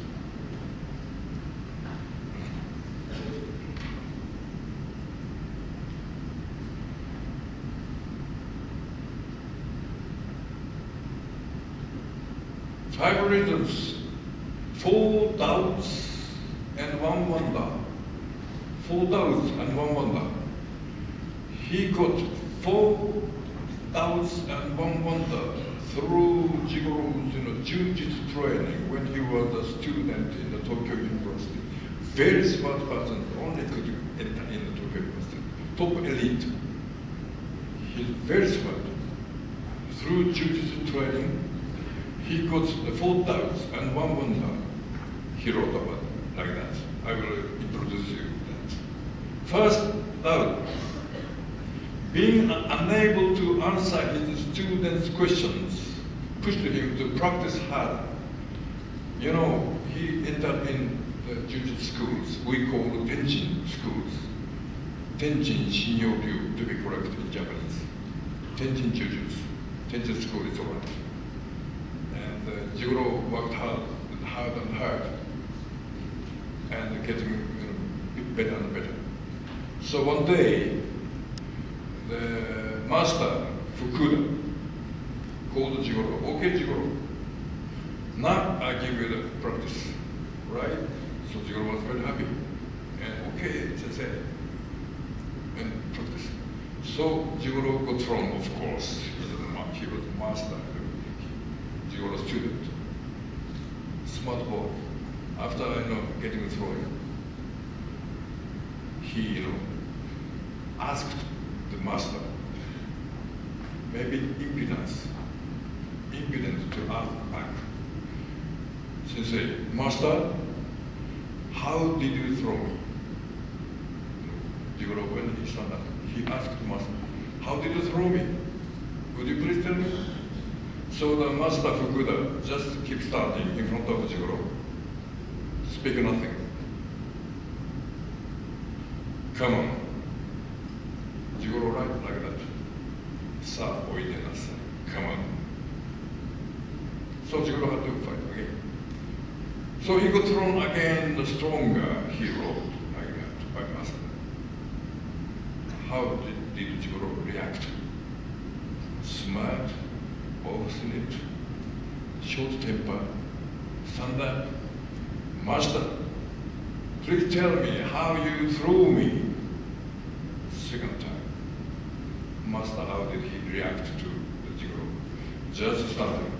Five reasons, four doubts and one wonder. Four doubts and one wonder. He got four doubts and one wonder through Jigoro's, you know, jiu-jitsu training when he was a student in the Tokyo University. Very smart person, only could enter in the Tokyo University. Top elite. He's very smart. Through jiu-jitsu training, he got the four doubts and one wonder. He wrote about it like that. I will introduce you that. First doubt, being unable to answer his students' questions pushed him to practice harder. You know, he entered in the jiu-jitsu schools, we call Tenjin schools. Tenjin Shinyo-ryu, to be correct in Japanese. Tenjin Jiu-jitsu. Tenjin school is all right. And uh, Jigoro worked hard and hard and hard and getting, you know, better and better. So one day, the master, Fukuda, called Jigoro. Okay, Jigoro, now I give you the practice, right? So Jigoro was very happy. And okay, sensei, and practice. So Jigoro got thrown, of course. He was the master, Jigoro student. Smart boy. After, you know, getting thrown, he, you know, asked the master, maybe impudence, impudent to ask back. Sensei, master, how did you throw me? Jigoro, when he stood up, he asked the master, how did you throw me? Would you please tell me? So the master Fukuda just keep standing in front of Jigoro, speak nothing. Come on. Jigoro right like that. Sa, oide nasai. Come on. So Jigoro had to fight again. So he got thrown again, the stronger hero like that by master. How did, did Jigoro react? Smart, obstinate, short temper, stand up. Master, please tell me how you threw me. Second time. master, how did he react to the Jigoro? Just starting.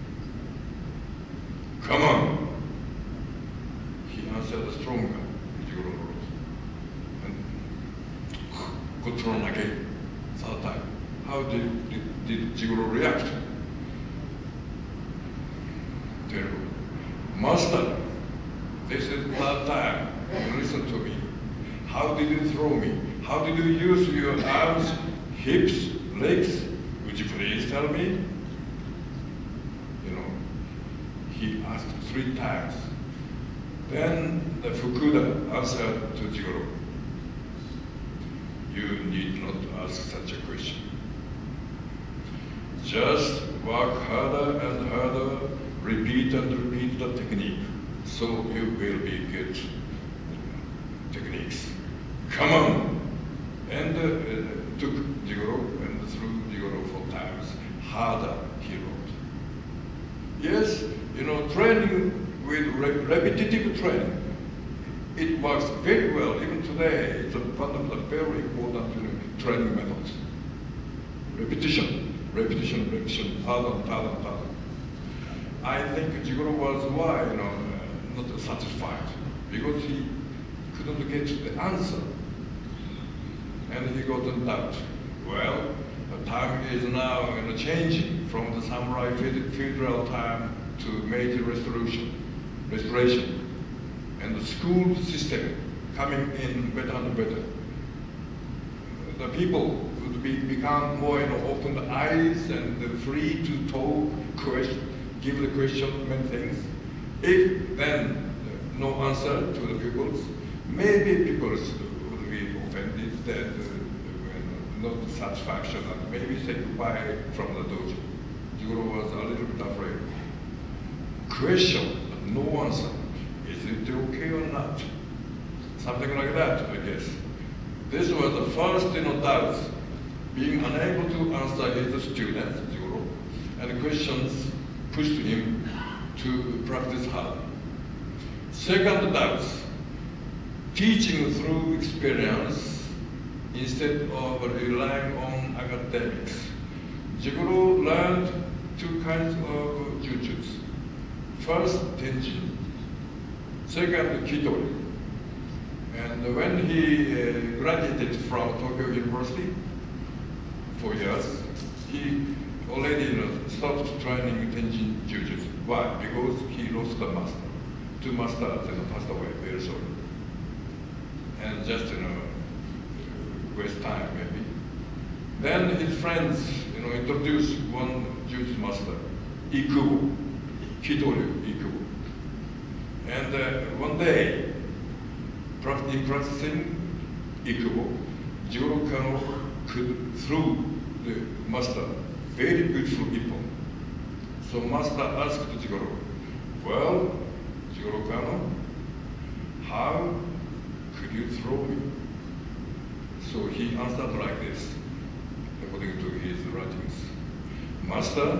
Come on! He answered stronger, Jigoro wrote. And good turn again, third time. How did, did, did Jigoro react? Terrible. Master, this is third time. Listen to me. How did you throw me? How did you use your arms, hips, legs? Would you please tell me? You know, he asked three times. Then the Fukuda answered to Jigoro. You need not ask such a question. Just work harder and harder, repeat and repeat the technique, so you will be good techniques. Come on! And uh, uh, took Jigoro and threw Jigoro four times. Harder, he wrote. Yes, you know, training with re repetitive training, it works very well. Even today, it's a, one of the very important you know, training methods. Repetition, repetition, repetition, pardon, pardon, pardon. I think Jigoro was why, you know, uh, not satisfied, because he couldn't get the answer. And he got in doubt. Well, the time is now you know, changing from the samurai feudal time to Meiji restoration, restoration, and the school system coming in better and better. The people would be, become more you know, open eyes and free to talk, question, give the question many things. If then no answer to the pupils, maybe people would be offended, that uh, not satisfaction, and maybe say goodbye from the dojo. Jigoro was a little bit afraid. Question, no answer. Is it okay or not? Something like that, I guess. This was the first you know, doubt, being unable to answer his students, Jigoro, and questions pushed him to practice hard. Second doubt, teaching through experience instead of relying on academics. Jigoro learned two kinds of jujutsu. First, tenjin. Second, kitori. And when he uh, graduated from Tokyo University, four years, he already you know, stopped training tenjin jujutsu. Why? Because he lost the master. Two masters you know, passed away very soon. And just you know, waste time maybe. Then his friends you know, introduced one jujutsu master, Ikubo, Kitori Ikubo. And uh, one day, in practicing Ikubo, Jigoro Kano could throw the master very beautiful people. So master asked Jigoro, well, Jigoro Kano, how could you throw me? So he answered like this, according to his writings. Master,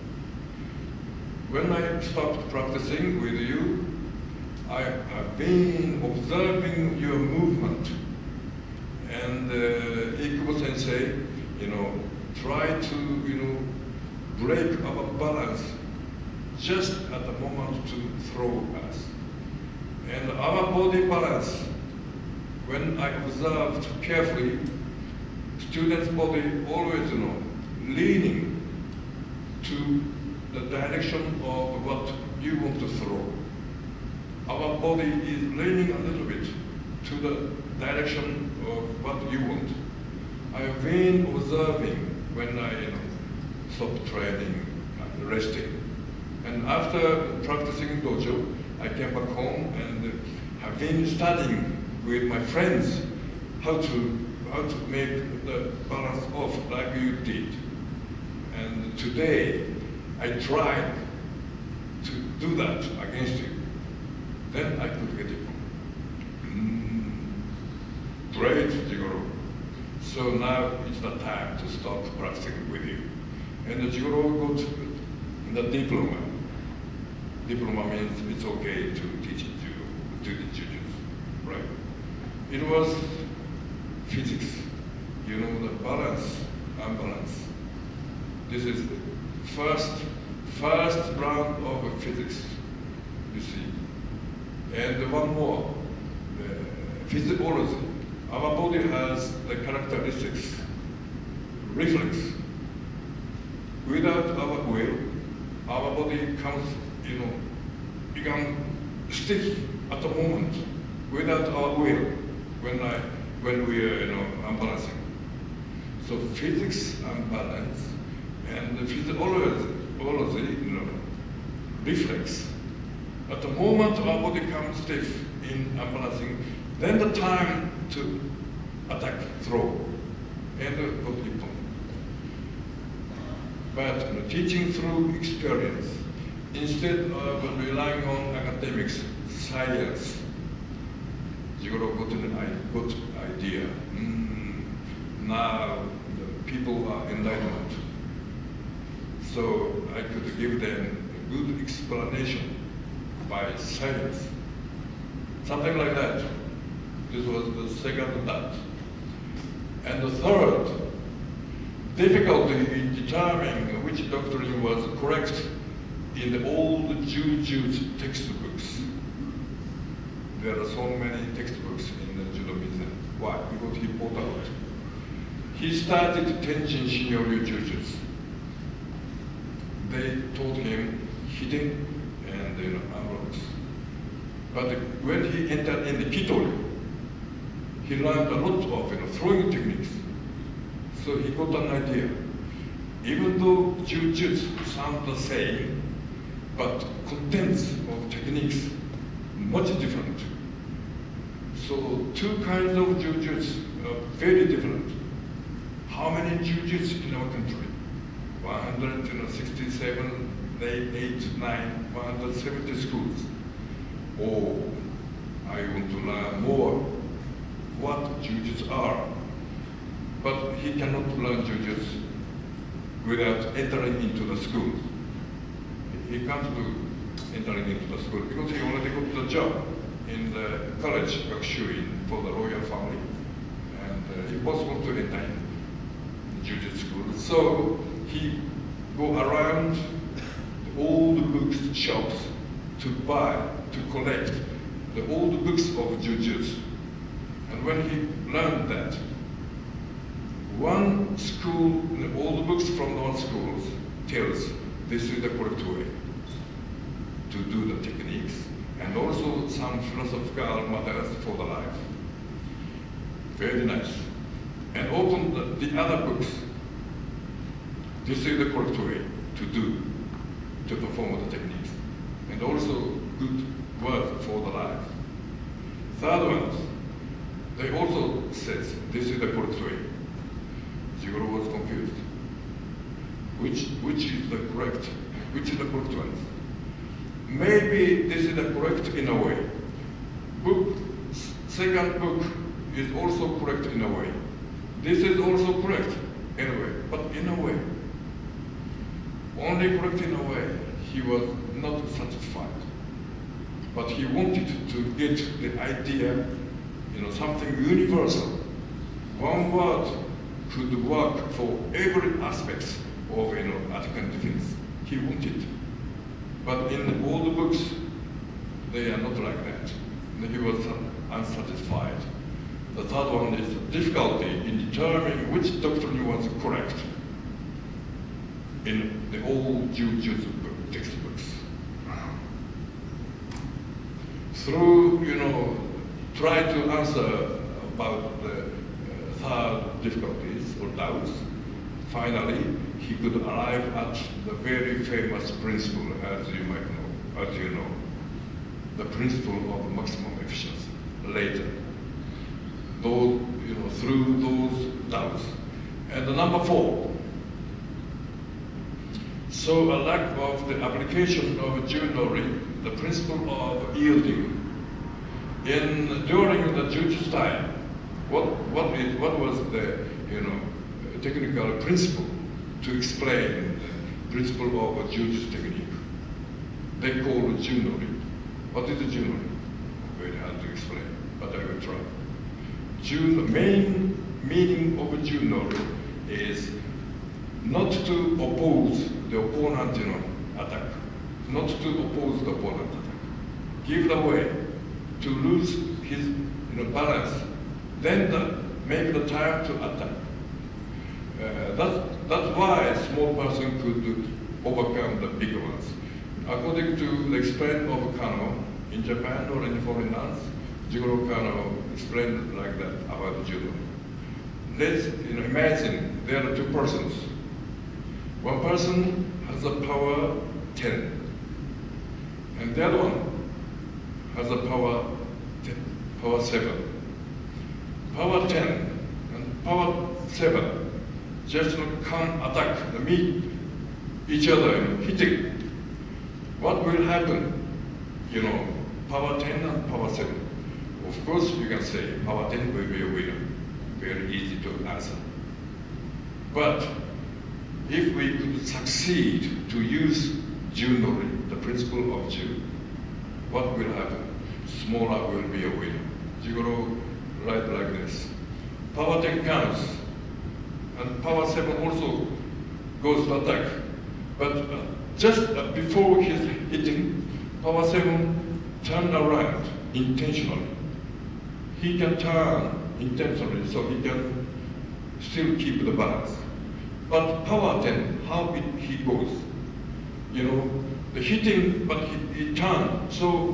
when I stopped practicing with you, I have been observing your movement. And uh, Ikubo sensei, you know, try to, you know, break our balance just at the moment to throw us. And our body balance, when I observed carefully, student's body always, you know, leaning to the direction of what you want to throw. Our body is leaning a little bit to the direction of what you want. I have been observing when I you know, stopped training and resting. And after practicing in dojo, I came back home and have been studying with my friends how to, how to make the balance off like you did. And today, I tried to do that against you. Then I could get it. Mm, great, Jigoro. So now it's the time to stop practicing with you. And the Jigoro got the diploma. Diploma means it's okay to teach judo, to the jujutsu, right? It was physics, you know, the balance unbalance. This is the first, first round of physics, you see. And one more, uh, physiology. Our body has the characteristics, reflex. Without our will, our body comes, you know, become stiff at the moment. Without our will, when I, when we are, you know, unbalancing. So physics unbalance and the physiology, you know, reflex. At the moment our body comes stiff in unbalancing, then the time to attack, throw, and uh, put it on. But you know, teaching through experience, instead of relying on academics, science, you got a good, good idea. Mm, now the people are enlightened. So I could give them a good explanation by science. Something like that. This was the second that. And the third, difficulty in determining which doctrine was correct in the old Jujutsu textbooks. There are so many textbooks in the Judo Museum. Why? Because he bought out. He started Tenshin Shinryu Jujutsu. They taught him hidden and you know, unlocks. But when he entered in the Kitori, he learned a lot of you know, throwing techniques. So he got an idea. Even though Jujutsu sound the same, but contents of techniques much different. So two kinds of Jujutsu are very different. How many Jujutsu in our country? one hundred sixty-seven, eight, nine, one hundred seventy schools. Oh, I want to learn more what Jujutsu are. But he cannot learn Jujutsu without entering into the school. He can't do entering into the school because he already got the job in the college Gakushuin for the royal family. And uh, impossible to enter in Jujutsu school. So he go around the old books shops to buy, to collect the old books of Jujutsu. And when he learned that, one school, all the books from one school tells this is the correct way to do the techniques, and also some philosophical matters for the life. Very nice. And open the, the other books. This is the correct way to do, to perform the techniques. And also good word for the life. Third one, they also says this is the correct way. Jigoro was confused. Which, which is the correct, which is the correct one? Maybe this is the correct in a way. Book, second book is also correct in a way. This is also correct in a way, but in a way. Only correct in a way, he was not satisfied. But he wanted to get the idea, you know, something universal. One word could work for every aspect of, you know, Attican defense. He wanted. But in all the books, they are not like that. And he was unsatisfied. The third one is the difficulty in determining which doctrine was correct in the old Jujutsu textbooks. Through, you know, try to answer about the uh, third difficulties or doubts, finally, he could arrive at the very famous principle, as you might know, as you know, the principle of maximum efficiency, later. Those, you know, through those doubts. And the number four, so a lack of the application of Junori, the principle of yielding. In, during the Jujutsu time, what, what, is, what was the, you know, technical principle to explain the principle of a Jujutsu technique? They call it Junori. What is the Junori? Very hard to explain, but I will try. Jun, the main meaning of Junori is not to oppose the opponent, you know, attack, not to oppose the opponent attack. Give the way to lose his, you know, balance, then the, make the time to attack. Uh, that's, that's why a small person could overcome the big ones. According to the explained of Kano, in Japan or in foreign lands, Jigoro Kano explained like that about judo. Let's, you know, imagine there are two persons. One person has a power ten, and the other one has a power ten, power seven. Power ten and power seven just come attack, meet each other, and hitting. What will happen? You know, power ten and power seven. Of course, you can say power ten will be a winner. Very easy to answer. But if we could succeed to use Junori, the principle of Jun, what will happen? Smaller will be a winner. Jigoro write like this. Power ten comes, and power seven also goes to attack. But uh, just uh, before his hitting, power seven turned around intentionally. He can turn intentionally so he can still keep the balance. But power ten, how it, he goes, you know, the hitting, but he, he turned, so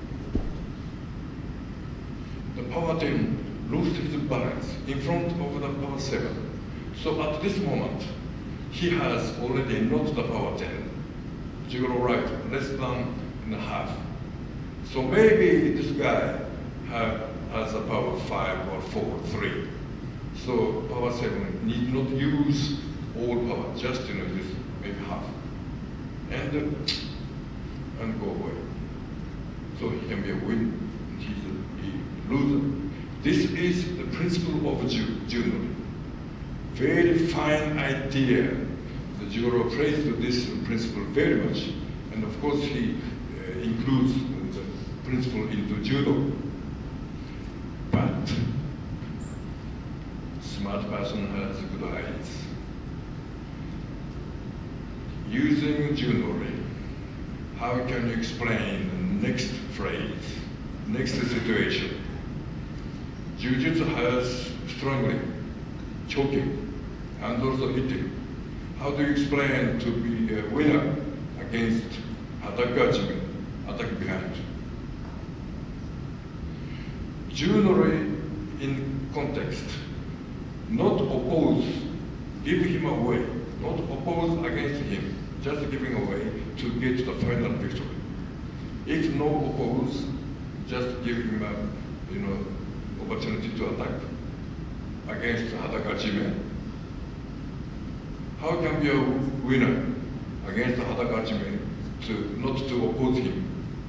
the power ten loses his balance in front of the power seven. So at this moment, he has already not the power ten. Jigoro right, less than and a half. So maybe this guy have, has a power five or four, three. So power seven need not use all power, just, you know, this maybe half. And, uh, and go away. So he can be a win, he's a, a loser. This is the principle of Junori. Very fine idea. The Jigoro praised this principle very much. And of course he uh, includes the principle into judo. But smart person has good eyes. Using Junori, how can you explain the next phrase, next situation? Jiu-Jitsu has strangling, choking, and also hitting. How do you explain to be a winner against Hatakachi, attack behind? Junori in context, not oppose, give him away, not oppose against him, just giving away to get the final victory. If no oppose, just give him a, you know, opportunity to attack against Hatakachi. How can be a winner against Hatakachi to not to oppose him?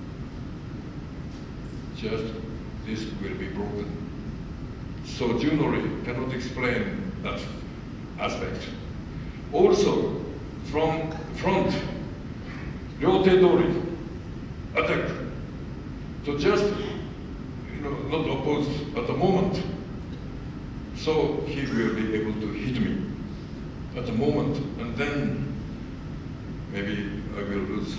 Just this will be broken. So Junori cannot explain that aspect. Also, from front, Ryote Dori, attack. So just, you know, not oppose at the moment. So he will be able to hit me at the moment, and then maybe I will lose.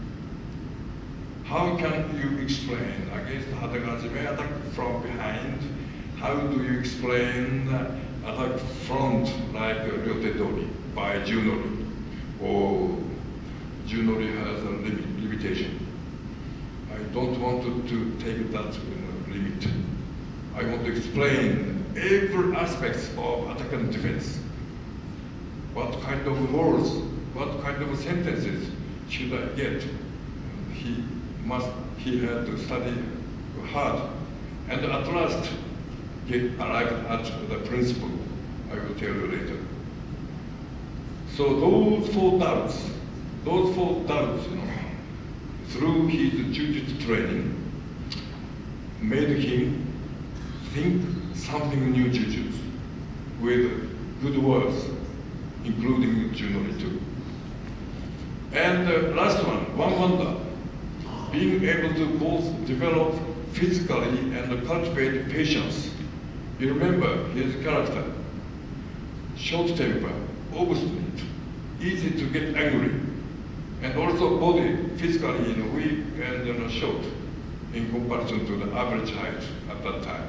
How can you explain against Hatakachi attack from behind? How do you explain attack front like Ryote Dori by Junori? Or Junori has a limit, limitation. I don't want to, to take that, you know, limit. I want to explain every aspect of attack and defense. What kind of words, what kind of sentences should I get? He must, he had to study hard. And at last, he arrived at the principle. I will tell you later. So those four doubts, those four doubts, you know, through his jiu-jitsu training, made him think something new jiu-jitsu with good words, including Junori too. And uh, last one, one wonder, being able to both develop physically and cultivate patience. You remember his character, short temper, obstinate, easy to get angry. And also body, physically, you know, weak and you know, short in comparison to the average height at that time.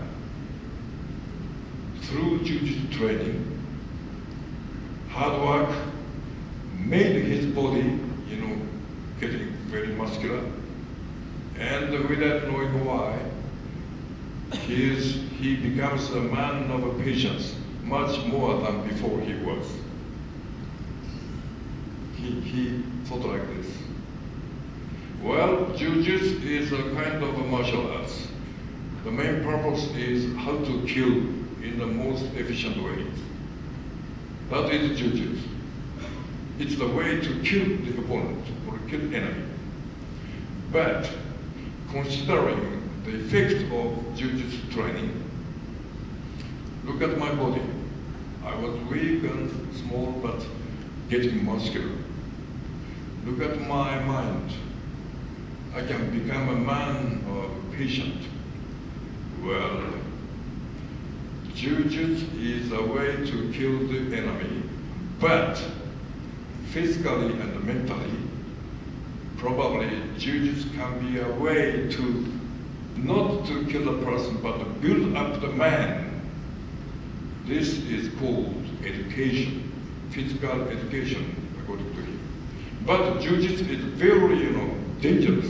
Through jiu-jitsu training, hard work made his body, you know, getting very muscular. And without knowing why, he, is, he becomes a man of patience, much more than before he was. He, he thought like this. Well, jiu-jitsu is a kind of a martial arts. The main purpose is how to kill in the most efficient way. That is jiu-jitsu. It's the way to kill the opponent or kill enemy. But considering the effect of jiu-jitsu training, look at my body. I was weak and small, but getting muscular. Look at my mind. I can become a man of patient. Well, jiu-jitsu is a way to kill the enemy, but physically and mentally, probably jiu-jitsu can be a way to not to kill the person, but to build up the man. This is called education, physical education, according to him. But jiu-jitsu is very, you know, dangerous.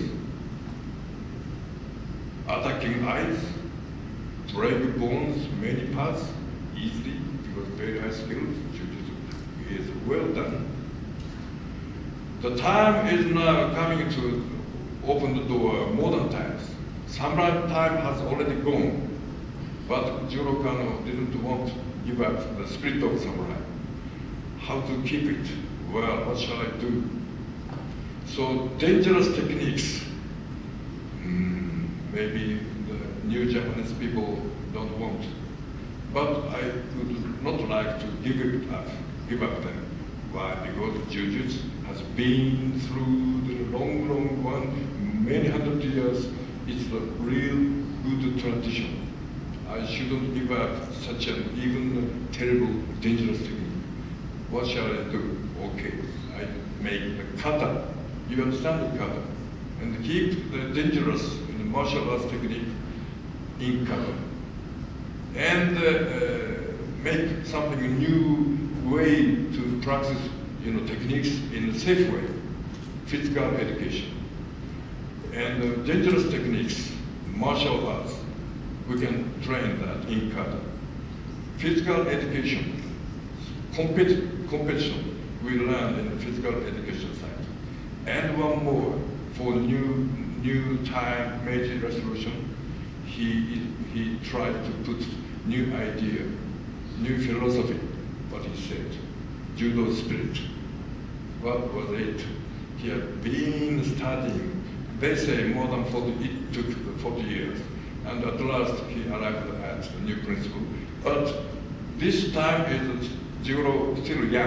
Attacking eyes, break bones, many parts, easily, because very high skills, jiu-jitsu is well done. The time is now coming to open the door modern times. Samurai time has already gone, but Jiro Kano didn't want to give up the spirit of samurai. How to keep it? Well, what shall I do? So dangerous techniques, mm, maybe the new Japanese people don't want, but I would not like to give it up, give up them. Why? Because jiu-jitsu has been through the long, long one, many hundred years. It's a real good tradition. I shouldn't give up such an even terrible, dangerous technique. What shall I do? Okay, I make the kata. You understand the kata? And keep the dangerous in the martial arts technique in kata. And uh, uh, make something new way to practice, you know, techniques in a safe way, physical education. And uh, dangerous techniques, martial arts, we can train that in kata. Physical education, competi competition, we learn in the physical education side. And one more, for new, new time Meiji Restoration, he, he tried to put new idea, new philosophy, what he said, judo spirit. What was it? He had been studying, they say more than forty, it took forty years. And at last he arrived at the new principle. But this time is Jiro still young.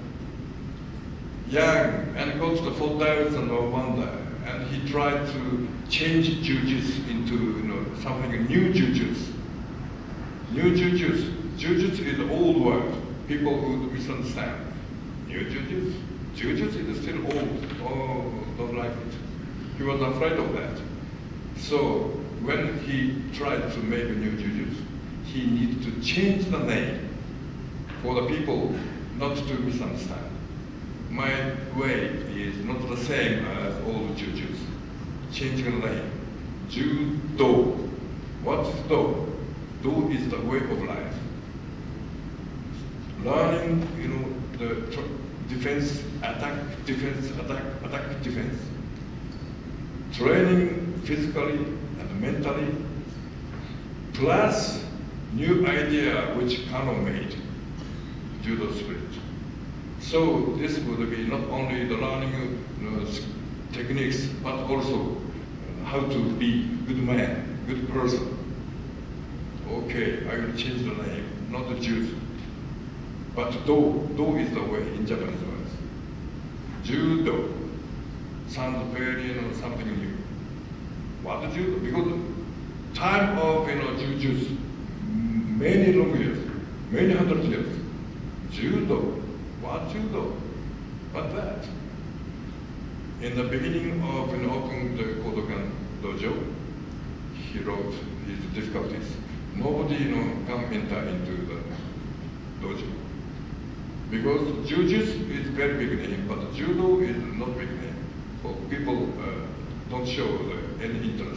Young, and goes to four thousand wonder. And he tried to change jiu-jitsu into, you know, something new jiu-jitsu. New jiu-jitsu. Jiu-jitsu is the old word. People who misunderstand. New jiu-jitsu. Jiu-jitsu is still old. Oh, don't like it. He was afraid of that. So when he tried to make a new jiu-jitsu, he needed to change the name for the people not to misunderstand. My way is not the same as old jiu-jitsu. Changing the name. Judo. What's do? Do is the way of life. Learning, you know, the defense, attack, defense, attack, attack, defense. Training physically and mentally, plus new idea which Kano made, judo spirit. So this would be not only the learning, you know, techniques, but also how to be good man, good person. Okay, I will change the name, not the Jews, but do. Do is the way in Japanese words. Judo sounds very, you know, something new. What is judo? Because time of, you know, jiu-jitsu, many long years, many hundred years. Judo. What judo? But that, in the beginning of an open the Kodokan dojo, he wrote his difficulties. Nobody, you know, can enter into the dojo. Because Jiu-Jitsu is very big name, but Judo is not big name. So people uh, don't show uh, any interest.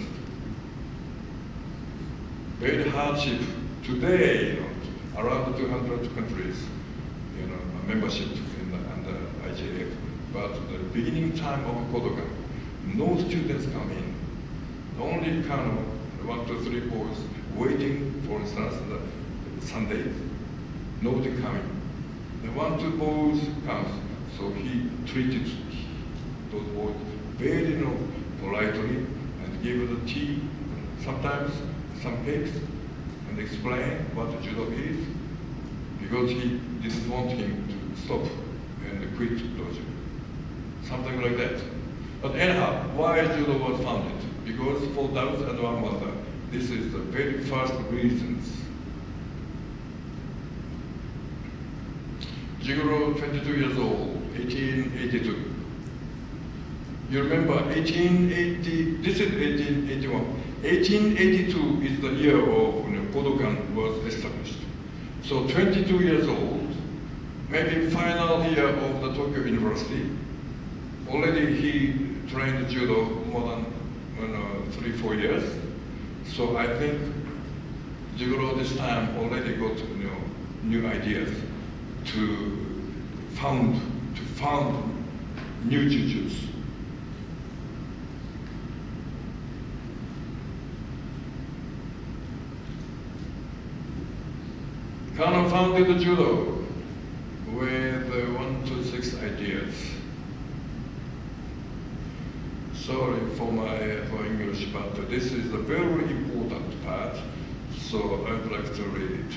Very hardship today, you know, around two hundred countries, you know, membership in the, under I J F. But the beginning time of Kodokan, no students come in. Only kind of one, two, three boys waiting for instance the Sundays. Nobody coming. The one, two boys comes, so he treated those boys very, you know, politely and gave them the tea, sometimes some cakes, and explain what the judo is, because he didn't want him to stop and quit dojo. Something like that. But anyhow, why judo was founded? Because for those and one wonder, this is the very first reasons. Jigoro, twenty-two years old, eighteen eighty-two. You remember eighteen eighty, this is eighteen eighty-one. eighteen eighty-two is the year of you know, Kodokan was established. So twenty-two years old, maybe final year of the Tokyo University. Already he trained judo more than you know, three, four years. So I think Jigoro this time already got you know, new ideas to found to found new jiu-jitsu. Kano founded the judo with uh, one to six ideas. Sorry for my for English, but this is a very important part, so I'd like to read it.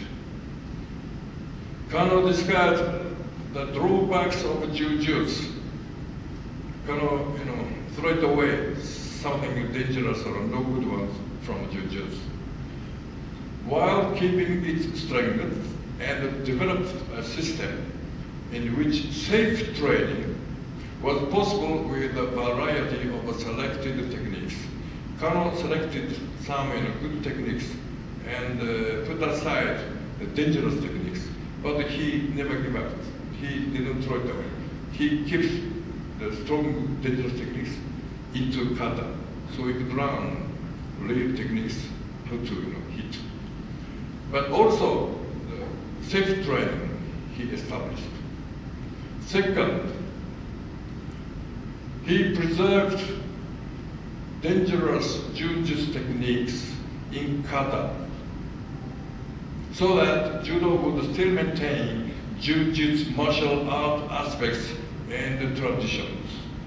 Kano described the drawbacks of jiu-jitsu. Kano, you know, throw it away, something dangerous or no good ones from jiu-jitsu, while keeping its strength, and developed a system in which safe training was possible with a variety of selected techniques. Kano selected some you know, good techniques and uh, put aside the dangerous techniques, but he never gave up. He didn't throw it away. He keeps the strong, dangerous techniques into kata, so he could learn real techniques, how to you know, hit. But also, the safe training he established. Second, he preserved dangerous jiu-jitsu techniques in kata, so that judo would still maintain jiu-jitsu martial art aspects and traditions.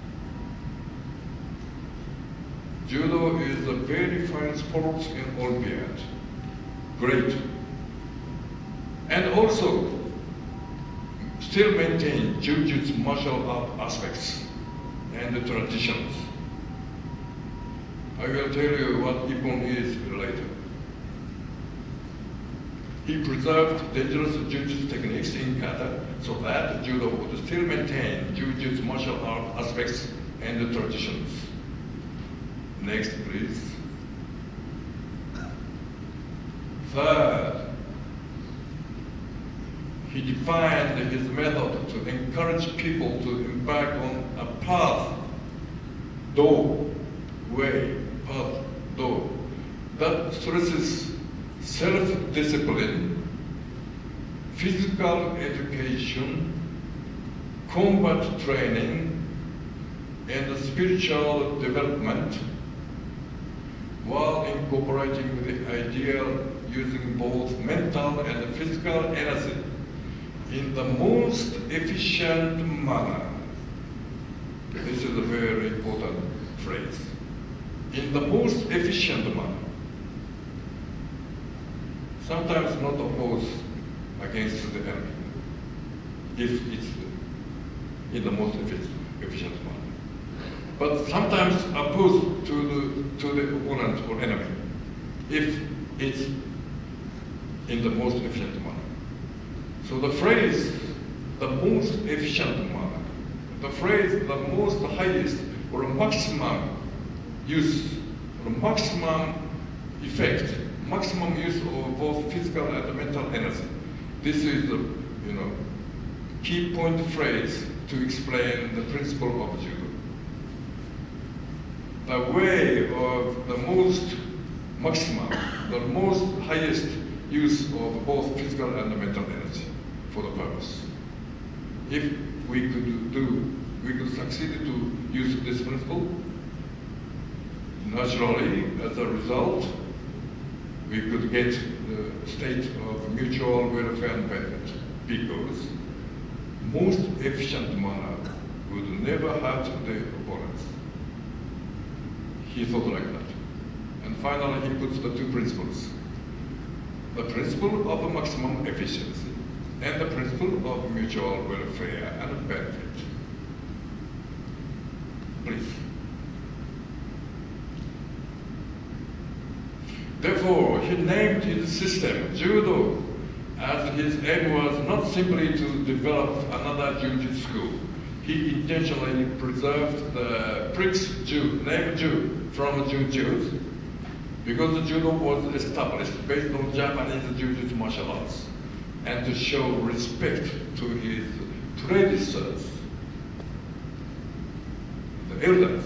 Judo is a very fine sport in Olympiad. Great. And also, still maintain jiu-jitsu martial art aspects and the traditions. I will tell you what Ippon is later. He preserved dangerous jiu-jitsu techniques in kata so that judo would still maintain jiu-jitsu martial art aspects and the traditions. Next, please. Third, he defined his method to encourage people to embark on a path, do, way, path, do, that stresses self-discipline, physical education, combat training, and spiritual development, while incorporating the ideal using both mental and physical energy in the most efficient manner. This is a very important phrase. In the most efficient manner. Sometimes not oppose against the enemy, if it's in the most efficient manner. But sometimes oppose to the, to the opponent or enemy, if it's in the most efficient manner. So the phrase, the most efficient manner, the phrase the most highest or maximum use or maximum effect, maximum use of both physical and mental energy. This is the you know key point phrase to explain the principle of judo. The way of the most maximum, the most highest use of both physical and mental energy for the purpose. If we could do, we could succeed to use this principle, naturally, as a result, we could get the state of mutual welfare and benefit, because most efficient manner would never hurt the opponents. He thought like that. And finally, he puts the two principles. The principle of maximum efficiency and the principle of mutual welfare and benefit. Please. Therefore, he named his system Judo, as his aim was not simply to develop another Jiu-Jitsu school. He intentionally preserved the prix Ju, name Ju, from Jiu-Jitsu, because the Judo was established based on Japanese Jiu-Jitsu martial arts, and to show respect to his predecessors, the elders.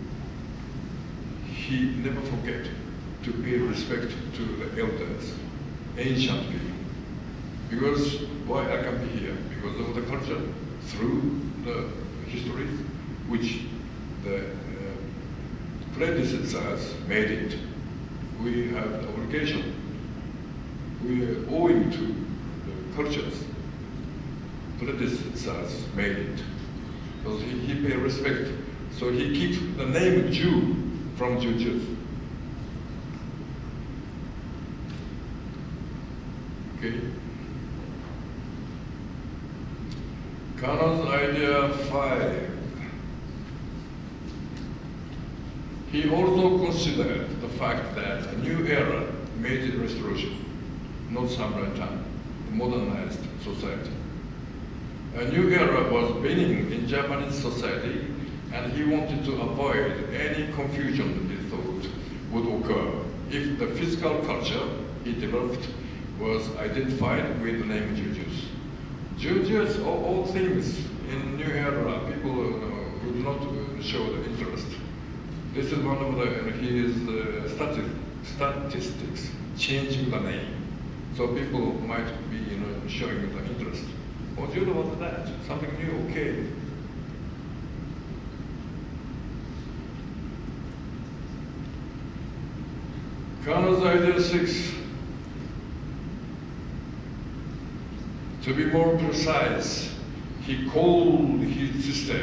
He never forget to pay respect to the elders, ancient people. Because why I come here? Because of the culture, through the history, which the uh, predecessors made it. We have the obligation. We are owing to the cultures. Predecessors made it. So he, he paid respect. So he keeps the name Jew from Jiu-Jitsu. Okay. Kano's idea five. He also considered the fact that a new era, Meiji Restoration, not samurai time, modernized society. A new era was beginning in Japanese society, and he wanted to avoid any confusion he thought would occur if the physical culture he developed was identified with the name Jiu-Jitsu. Jiu-Jitsu, all, all things in new era, people uh, would not uh, show the interest. This is one of the, uh, his uh, stati statistics, changing the name. So people might be you know, showing the interest. Oh, Judo, what's that? Something new, okay. Kano's idea six. To be more precise, he called his system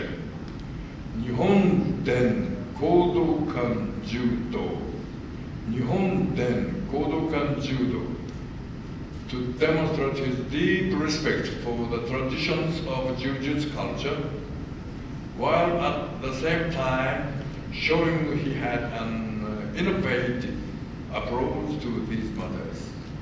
Nihon Den Kodokan Judo. Nihon Den Kodokan Judo. To demonstrate his deep respect for the traditions of Jiu-Jitsu culture, while at the same time showing he had an uh, innovative approach to these matters.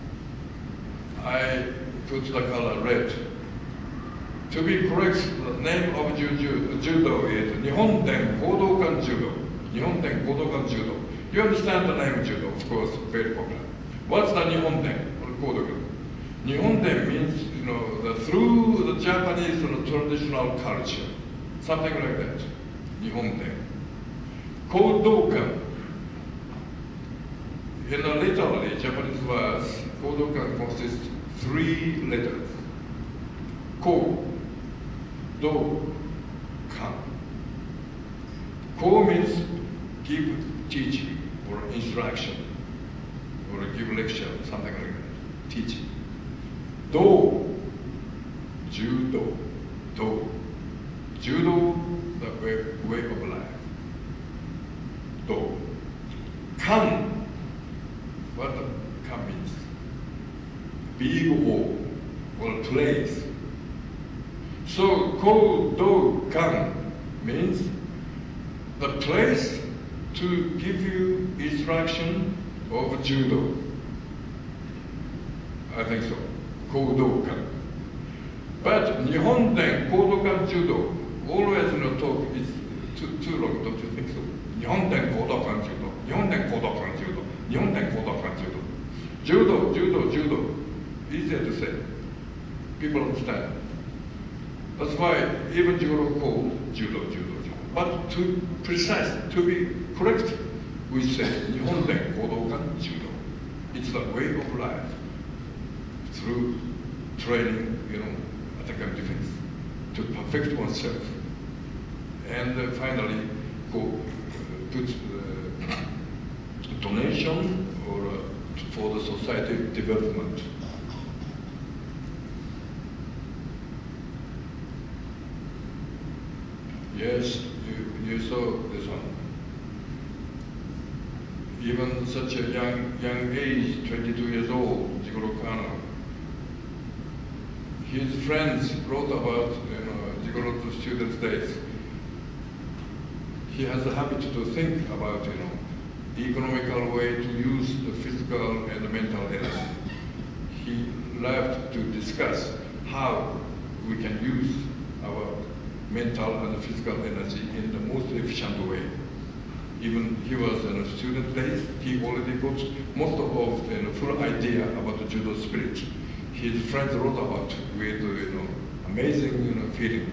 I put the color red. To be correct, the name of Judo is Nihon Den Kodokan Judo. Nihon Den Kodokan Judo. You understand the name Judo, of course, very popular. What's the Nihon Den or Kodokan? Nihon Den means, you know, the, through the Japanese you know, traditional culture, something like that. Nihon Den. Kodokan. In a literally Japanese words, Kodokan consists three letters. Ko, do, kan. Ko means give teaching or instruction or give lecture, something like that, teaching. Do, judo, do. Judo, the way, way of life. Do. Kan, what the kan means? Big O, or place. So, Kodokan means the place to give you instruction of judo. I think so. Kodokan. But Nihon Den Kodokan Judo, always you know, Judo, judo, judo. Easier to say. People understand. That's why even judo called judo, judo, judo. But to precise, to be correct, we say Nihonben Kodokan Judo. It's the way of life through training, you know, attack and defense, to perfect oneself. And uh, finally, go uh, put uh, donation or uh, for the society development. Yes, you, you saw this one. Even such a young young age, twenty-two years old, Jigoro Kano, his friends wrote about, you know, Jigoro to students' days. He has a habit to think about, you know, economical way to use the physical and the mental energy. He loved to discuss how we can use our mental and physical energy in the most efficient way. Even he was in a student days, he already got most of the you know, full idea about the judo spirit. His friends wrote about with you know amazing you know feeling.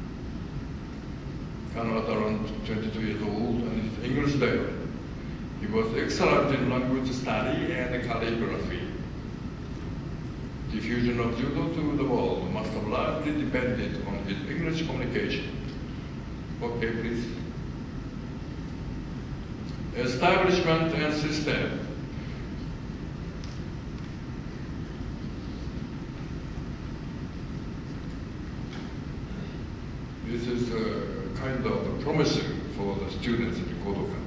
Kano was around twenty-two years old and his English level. He was excellent in language study and calligraphy. Diffusion of judo to the world must have largely depended on his English communication. Okay, please. Establishment and system. This is uh, kind of promising for the students in Kodokan.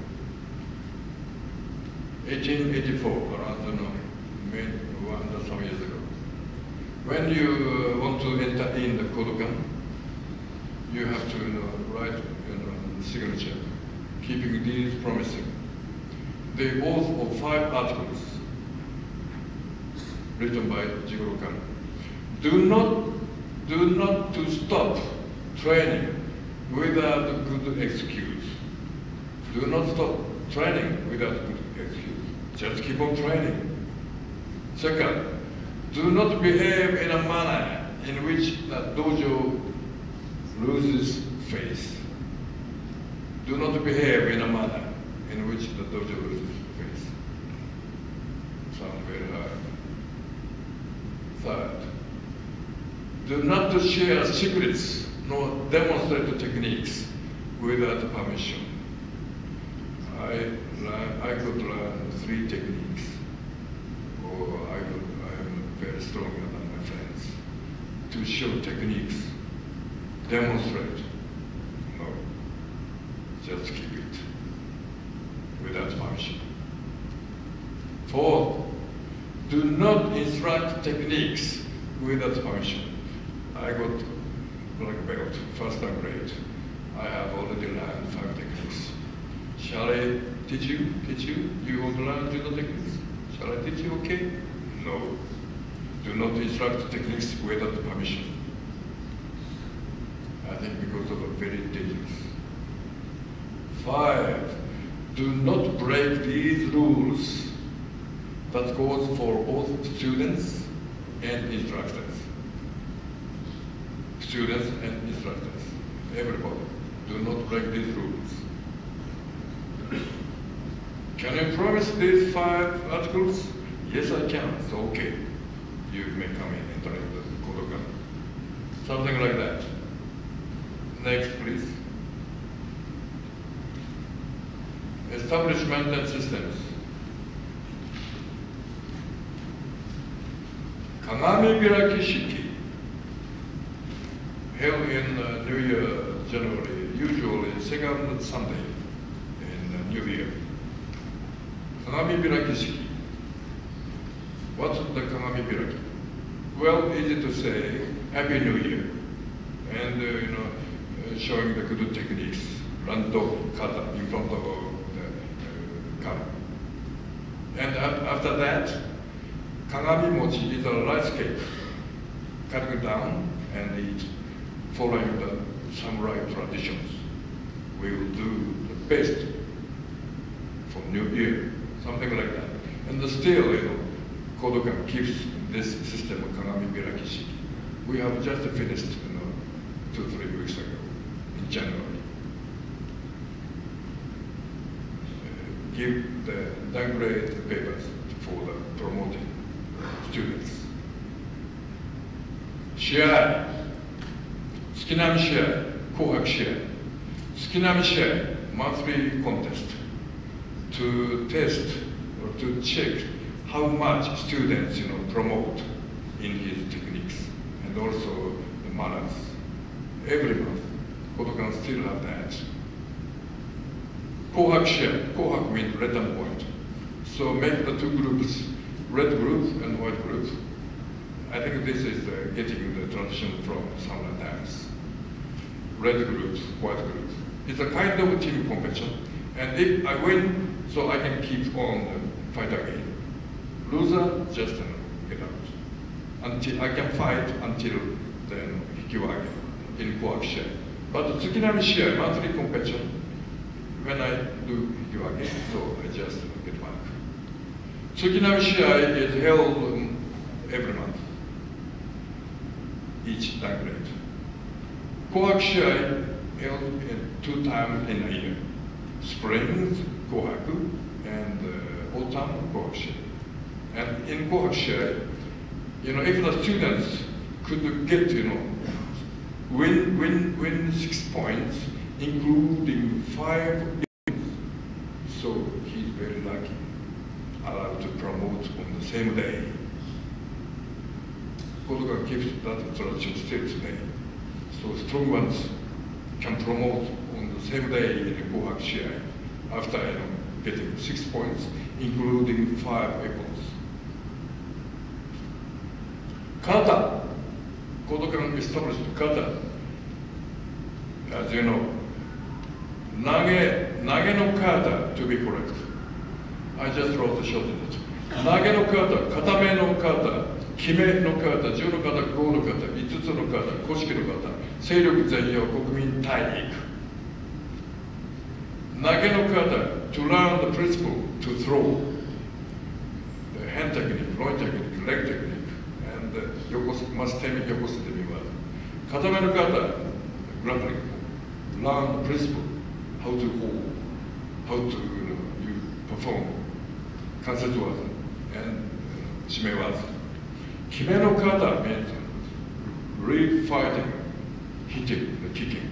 eighteen eighty-four, around you know, made one some years ago. When you uh, want to enter in the Kodokan, you have to you know, write you know, the signature, keeping these promising. The oath of five articles written by Jigoro Kano. Do not, do not to stop training without a good excuse. Do not stop training without a good excuse. Just keep on training. Second, do not behave in a manner in which the dojo loses face. Do not behave in a manner in which the dojo loses face. Sounds very hard. Third, do not to share secrets nor demonstrate techniques without permission. I, learn, I could learn three techniques, or I, could, I am very stronger than my friends. To show techniques, demonstrate, no, just keep it without permission. Fourth, do not instruct techniques without permission. I got black belt, first time grade. I have already learned five techniques. Shall I teach you? Teach you? You want to learn judo techniques? Shall I teach you? Okay? No. Do not instruct techniques without permission. I think because of a very dangerous. Five, do not break these rules. That goes for both students and instructors. Students and instructors, everybody, do not break these rules. Can you promise these five articles? Yes, I can. So, okay, you may come in and try the Kodokan. Something like that. Next, please. Establishment and systems. Kagami Biraki Shiki. Held in uh, New Year, January, usually second Sunday in uh, New Year. Kagami Biraki Shiki. What's the Kagami Biraki? Well, easy to say, Happy New Year. And, uh, you know, uh, showing the good techniques, rando, kata, in front of the uh, kata. And uh, after that, Kagami Mochi is a rice cake, cutting down and eat. Following the samurai traditions, we will do the best for New Year, something like that. And the still, you know, Kodokan keeps this system of Kagami Birakishi. We have just finished, you know, two, three weeks ago, in January. Uh, give the downgrade papers for the promoting students. 試合、月並み試合、紅白試合、月並み試合、monthly contest to test or to check how much students, you know, promote in his techniques and also the manners. Every month, Kodokan still have that. 紅白試合、紅白 means red and white. So make the two groups, red group and white group. I think this is uh, getting the tradition from Samurai dance. Red groups, white groups. It's a kind of team competition. And if I win, so I can keep on the fight again. Loser, just uh, get out. Until I can fight until then Hikiwage in Koakusha. But Tsukinami Shia, monthly competition, when I do Hikiwage, so I just get back. Tsukinami Shia is held um, every month. Each downgrade. Kohaku held in two times in a year. Spring, Kohaku, and uh, autumn, Kohaku. And in Kohaku, you know, if the students could get, you know, win, win, win six points, including five games, so he's very lucky, allowed to promote on the same day. Kodokan keeps that tradition still today. So strong ones can promote on the same day in a Kohaku Shia after, you know, getting six points, including five apples. Kata. Kodokan established kata. As you know, nage, nage no kata, to be correct. I just wrote the short note. Nage no kata, katame no kata, 決めの方、じゅうの方、ごの方、いつつの方、公式の方、勢力全容、国民大陸。投げの方、to learn the principle to throw, the hand technique, loin technique, leg technique, and the 横す、まず手に横すでみます。固めの方、grappling, learn the principle, how to hold, how to, you know, you perform, 関節技 and 締め技。決めの方 means real fighting, hitting, the kicking.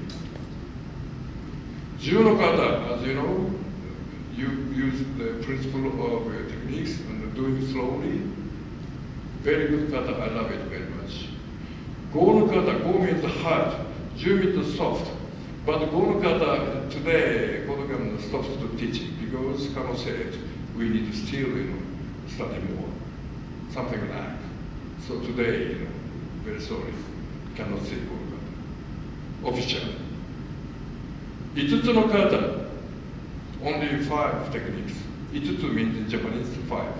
十の方, as you know, you use the principle of uh, techniques and doing slowly. Very good kata, I love it very much. 五の方, go means hard, 十 means soft. But 五の方, today, Kodokan stops to teaching because Kano said we need to still, you know, study more. Something like that. So today, you know, very sorry, cannot say Kodokan. Officially. 五つのkata, only five techniques. 五つ means in Japanese five.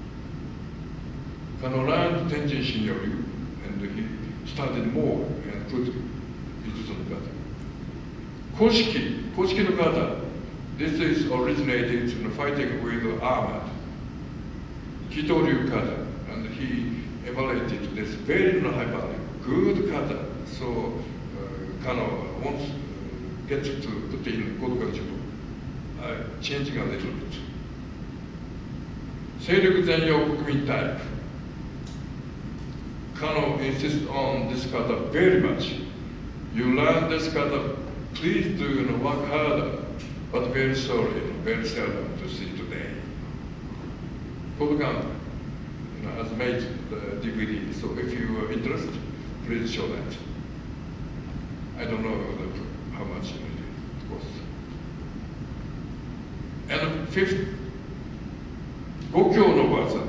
Kano learned Tenjin Shinryu, and he studied more and put 五つのkata. Koshiki, Koshiki no kata, this is originated in fighting with armor. Kitoryu kata, and he evaluated this very high value, good kata. So uh, Kano wants to get to put in Kodokan Judo, uh, changing a little bit. 勢力全容国民体。Kano insists on this kata very much. You learn this kata, please do, you know, work harder, but very sorry, very seldom to see today. Kodokan, you know, has made the D V D, so if you are interested, please show that. I don't know the, how much it costs. And fifth, Gokyo no waza.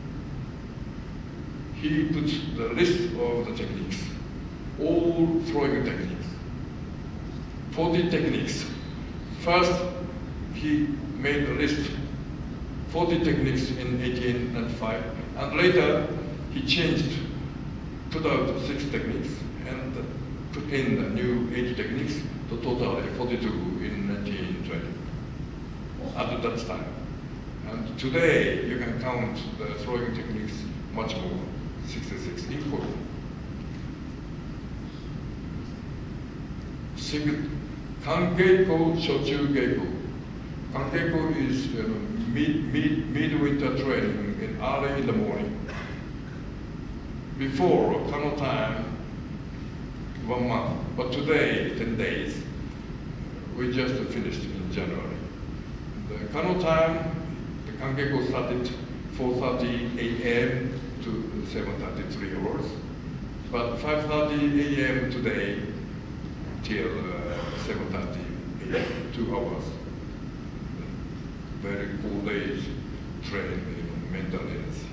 He puts the list of the techniques, all throwing techniques, forty techniques. First, he made a list, forty techniques in eighteen ninety-five, and later he changed, put out six techniques, and put in the new eight techniques, to total forty-two in nineteen twenty, at that time. And today, you can count the throwing techniques much more, sixty-six equal. Kangeiko Shochu Geiko. Kangeiko is you know, mid, mid, midwinter training in early in the morning. Before Kano time, one month, but today, ten days. We just finished in January. The Kano time, the Kangeiko started four thirty a m to seven thirty-three hours. But five thirty a m today till uh, seven thirty a m, two hours. Very cool days, training you know, mental energy.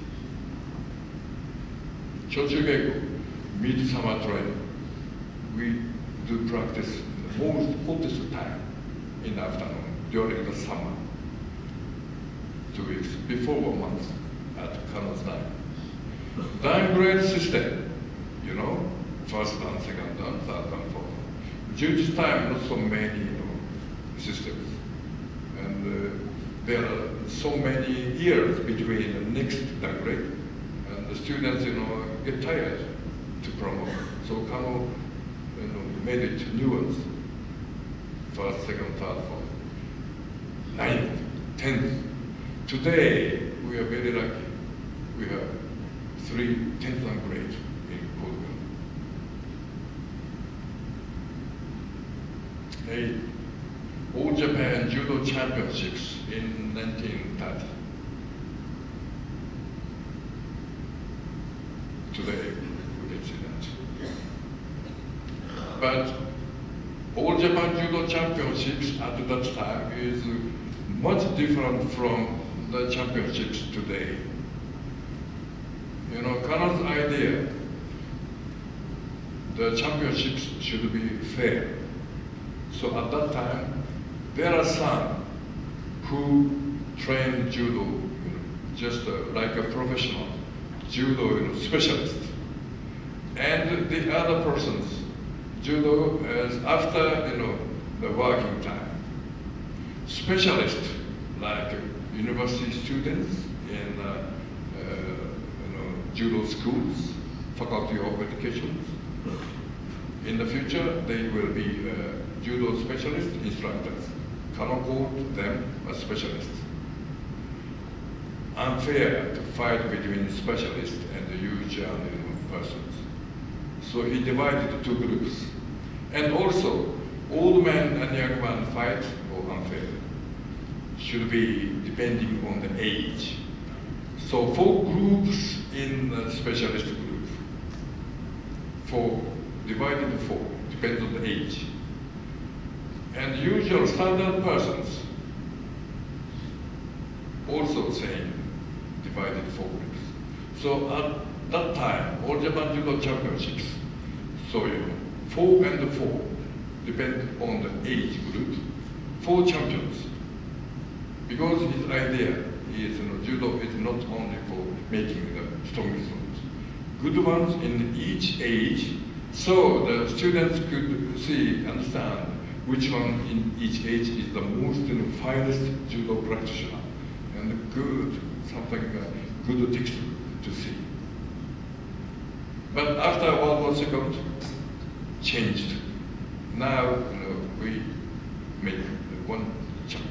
Shochu-geiko, midsummer training. We do practice the most hottest time in the afternoon during the summer. Two weeks before one month at Kano's time. Downgrade system, you know, first dan, second dan, third dan, fourth. Juji's time, not so many, you know, systems. And uh, there are so many years between the next downgrade, and the students, you know, get tired to promote. So Kano, you know, made it new ones. First, second, third, fourth. Ninth, tenth. Today, we are very lucky. We have three tenth grade in Kodokan. Eight, All Japan Judo Championships in nineteen thirty. Today, we can see that. But All Japan Judo Championships at that time is much different from the championships today. You know, Kano's idea, the championships should be fair. So at that time, there are some who train judo, you know, just uh, like a professional judo you know, specialist. And the other persons, judo as after you know, the working time. Specialist, like uh, university students in uh, uh, you know, judo schools, faculty of education. In the future, they will be uh, judo specialist instructors. Kano called them as specialists. Unfair to fight between specialists and the usual you know, persons. So he divided the two groups. And also, old man and young man fight or unfair should be depending on the age. So four groups in the specialist group. Four, divided into four, depends on the age. And usual standard persons, also same, divided four groups. So at that time, All Japan Judo Championships, so you know, four and four, depend on the age group, four champions. Because his idea is, you know, judo is not only for making the strongest ones. Good ones in each age, so the students could see, understand which one in each age is the most you know, finest judo practitioner, and good, something uh, good text to see. But after World War Second, changed. Now you know, we make one champion.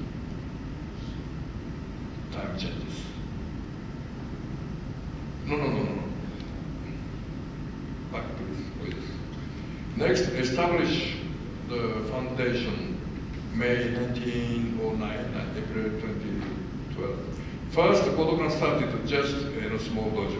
Time changes. No, no, no, no. Back please, please. Next, establish the foundation, May nineteen oh nine, April twenty twelve. First, Kodokan started just in a small dojo.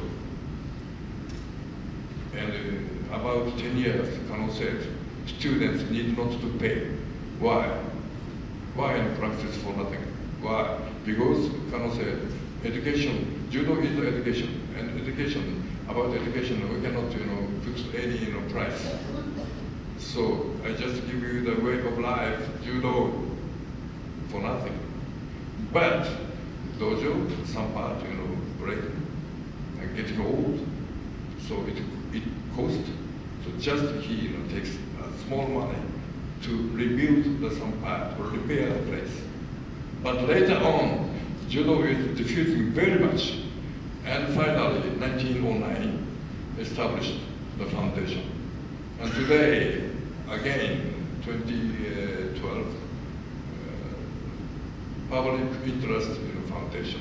And uh, about ten years, Kano said, students need not to pay. Why? Why in practice for nothing? Why? Because Kano said, education, judo is education, and education, about education, we cannot, you know, put any, you know, price. So I just give you the way of life, judo, for nothing. But dojo, some part, you know, breaking and getting old, so it it costs. So just he, you know, takes uh, small money to rebuild the some part or repair the place. But later on, judo is diffusing very much. And finally, in nineteen oh nine, established the foundation. And today, again, twenty twelve, uh, public interest in the foundation.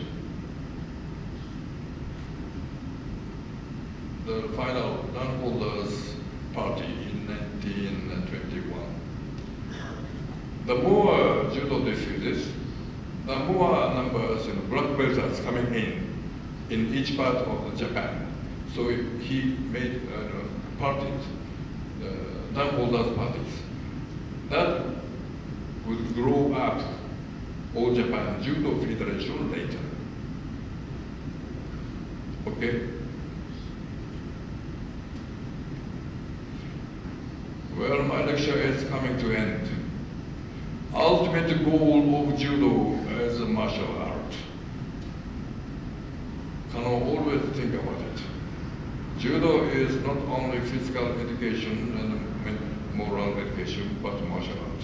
The final non-holders party in nineteen twenty-one. The more judo diffuses, the more numbers of black belts coming in in each part of the Japan. So it, he made uh, parties, uh, non-holders parties. That would grow up All Japan Judo Federation later. Okay? Well, my lecture is coming to end. Ultimate goal of judo as a martial art. Can always think about it. Judo is not only physical education and moral education, but martial art.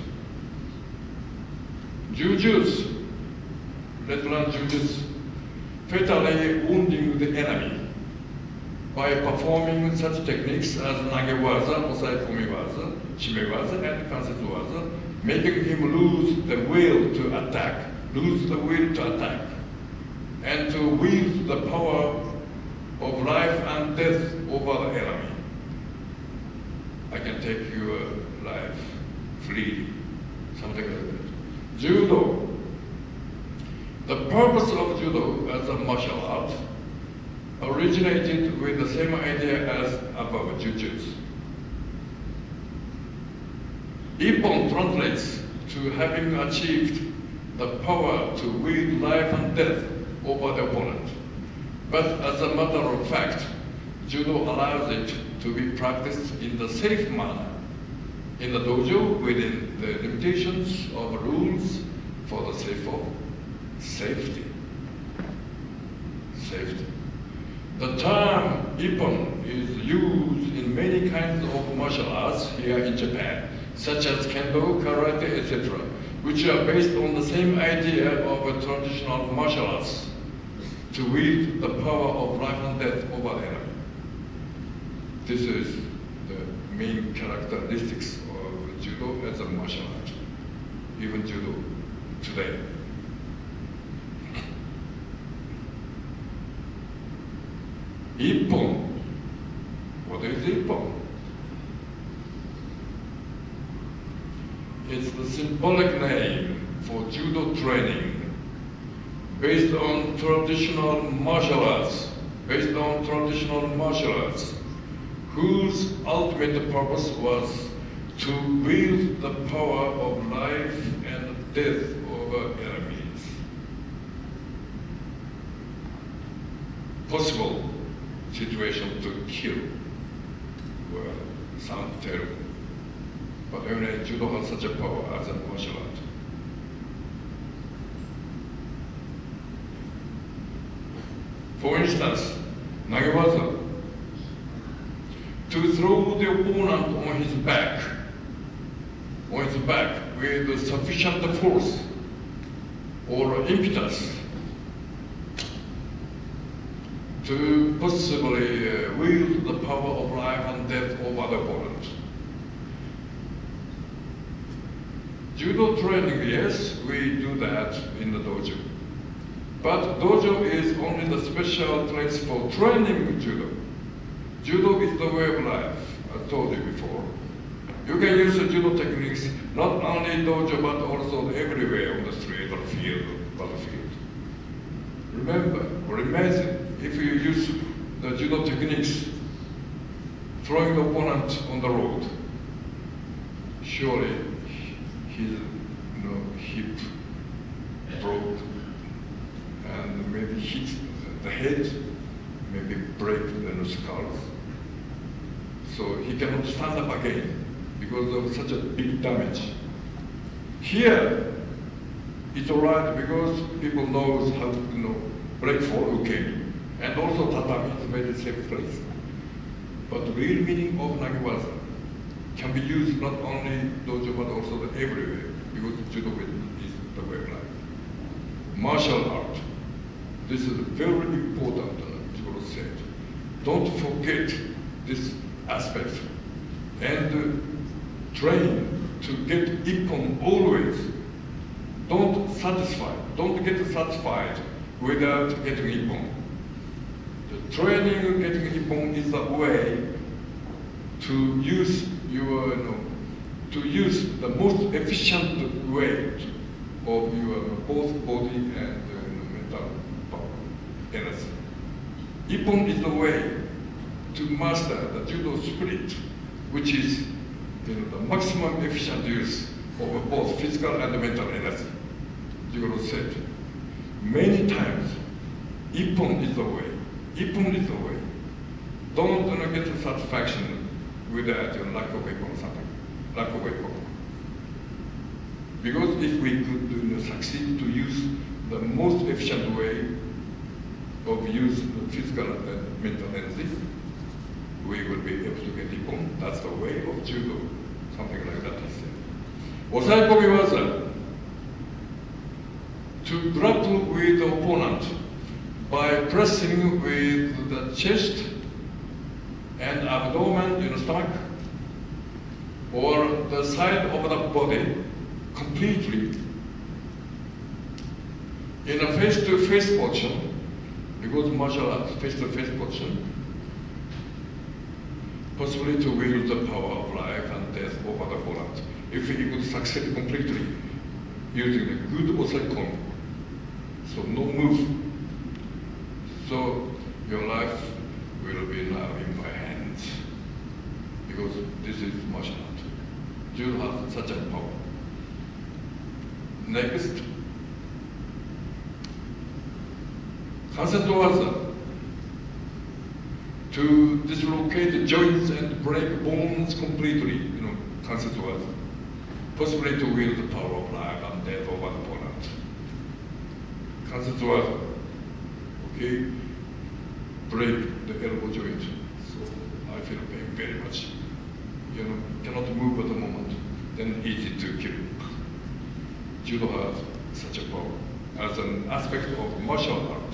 Jujutsu, let's learn jujutsu, fatally wounding the enemy by performing such techniques as nagewaza, osai-komi-waza, shime-waza, and kansetsu-waza, making him lose the will to attack, lose the will to attack, and to wield the power of life and death over the enemy. I can take your life freely, something like that. Judo. The purpose of judo as a martial art originated with the same idea as above jujutsu. Ippon translates to having achieved the power to wield life and death over the opponent. But as a matter of fact, judo allows it to be practiced in the safe manner, in the dojo within the limitations of rules for the sake of safety. Safety. The term ippon is used in many kinds of martial arts here in Japan, such as kendo, karate, et cetera, which are based on the same idea of a traditional martial arts, to wield the power of life and death over the enemy. This is the main characteristics of judo as a martial art, even judo today. Ippon. What is ippon? It's the symbolic name for judo training based on traditional martial arts, based on traditional martial arts, whose ultimate purpose was to wield the power of life and death over enemies. Possible situation to kill. Well, sounds terrible. But anyway, judo has such a power as a martial art. For instance, nagewaza. To throw the opponent on his back, on his back with sufficient force or impetus to possibly uh, wield the power of life and death over the opponent. Judo training, yes, we do that in the dojo. But dojo is only the special place for training judo. Judo is the way of life, I told you before. You can use the judo techniques not only in dojo, but also everywhere on the street or field, battlefield. Remember, or imagine, if you use the judo techniques, throwing the opponent on the road, surely his you know, hip broke and maybe hit the head, maybe break the skulls. So he cannot stand up again because of such a big damage. Here, it's all right because people know how to you know, break for ukemi. And also tatami is a very safe place. But the real meaning of nagewaza can be used not only dojo but also everywhere because judo is the way of life. Martial art This is very important, uh, Jigoro said. Don't forget this aspect and uh, train to get Ippon always. Don't satisfy, don't get satisfied without getting Ippon. The training getting Ippon is a way to use your, you know, to use the most efficient way of your both body and uh, mental power, energy. Ippon is the way to master the judo spirit, which is, you know, the maximum efficient use of both physical and mental energy. Jigoro said, many times, Ippon is the way. Ippon is the way. Don't you know, get satisfaction without your lack of Ippon something, lack of Ippon. Because if we could you know, succeed to use the most efficient way of use the physical and mental energy, we would be able to get Ippon. That's the way of judo, something like that, he said. Osaikomi waza, to grapple with the opponent by pressing with the chest and abdomen, you know, stomach, or the side of the body completely in a face-to-face position, because martial arts, face-to-face position, possibly to wield the power of life and death over the opponent. If you could succeed completely using the good osaikomi, so no move, so your life will be now in my hands, because this is martial art. Judo has such a power. Next, Kansetsu waza, to dislocate the joints and break bones completely, you know, Kansetsu waza. Possibly to wield the power of life and death over the opponent. Kansetsu waza, okay, break the elbow joint. So I feel pain very much. You know, cannot move at the moment, then easy to kill. Judo has such a power as an aspect of martial art.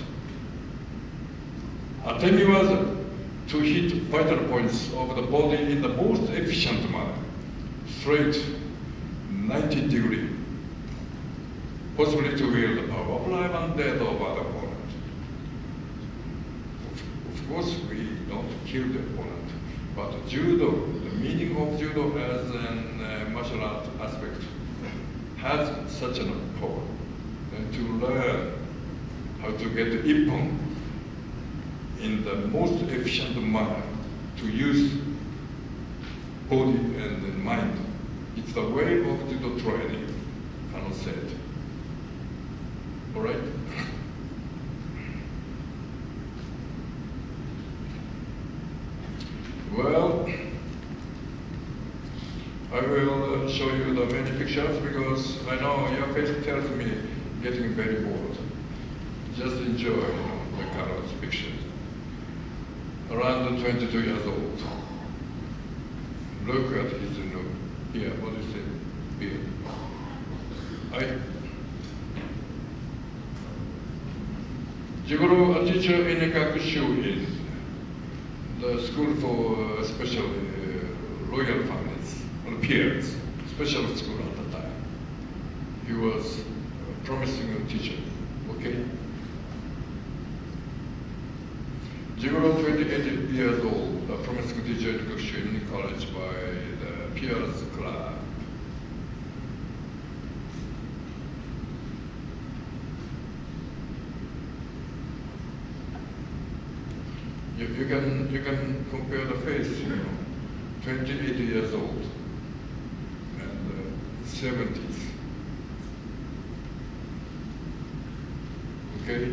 Atemi waza, to hit vital points of the body in the most efficient manner, straight, ninety degree, possibly to wield the power of life and death over the opponent. Of, of course, we don't kill the opponent, but judo, the meaning of judo as an uh, martial art aspect, has such a power, and to learn how to get the ippon in the most efficient manner, to use body and mind. It's the way of judo training, Kano said. All right? Well, I will uh, show you the many pictures because I know your face tells me getting very bored. Just enjoy, you know, the Kano's pictures. Around twenty-two years old. Look at his, you know, here, what is it? Here. I, Jigoro, a teacher in Kakushu in the school for uh, special uh, royal families, or peers, special school at the time. He was a promising teacher, okay? Jigoro, twenty-eight years old, a promising teacher in Kakushu College by the Peers Club. You, you can you can compare the face, you know, twenty-eight years old and uh, seventies. Okay.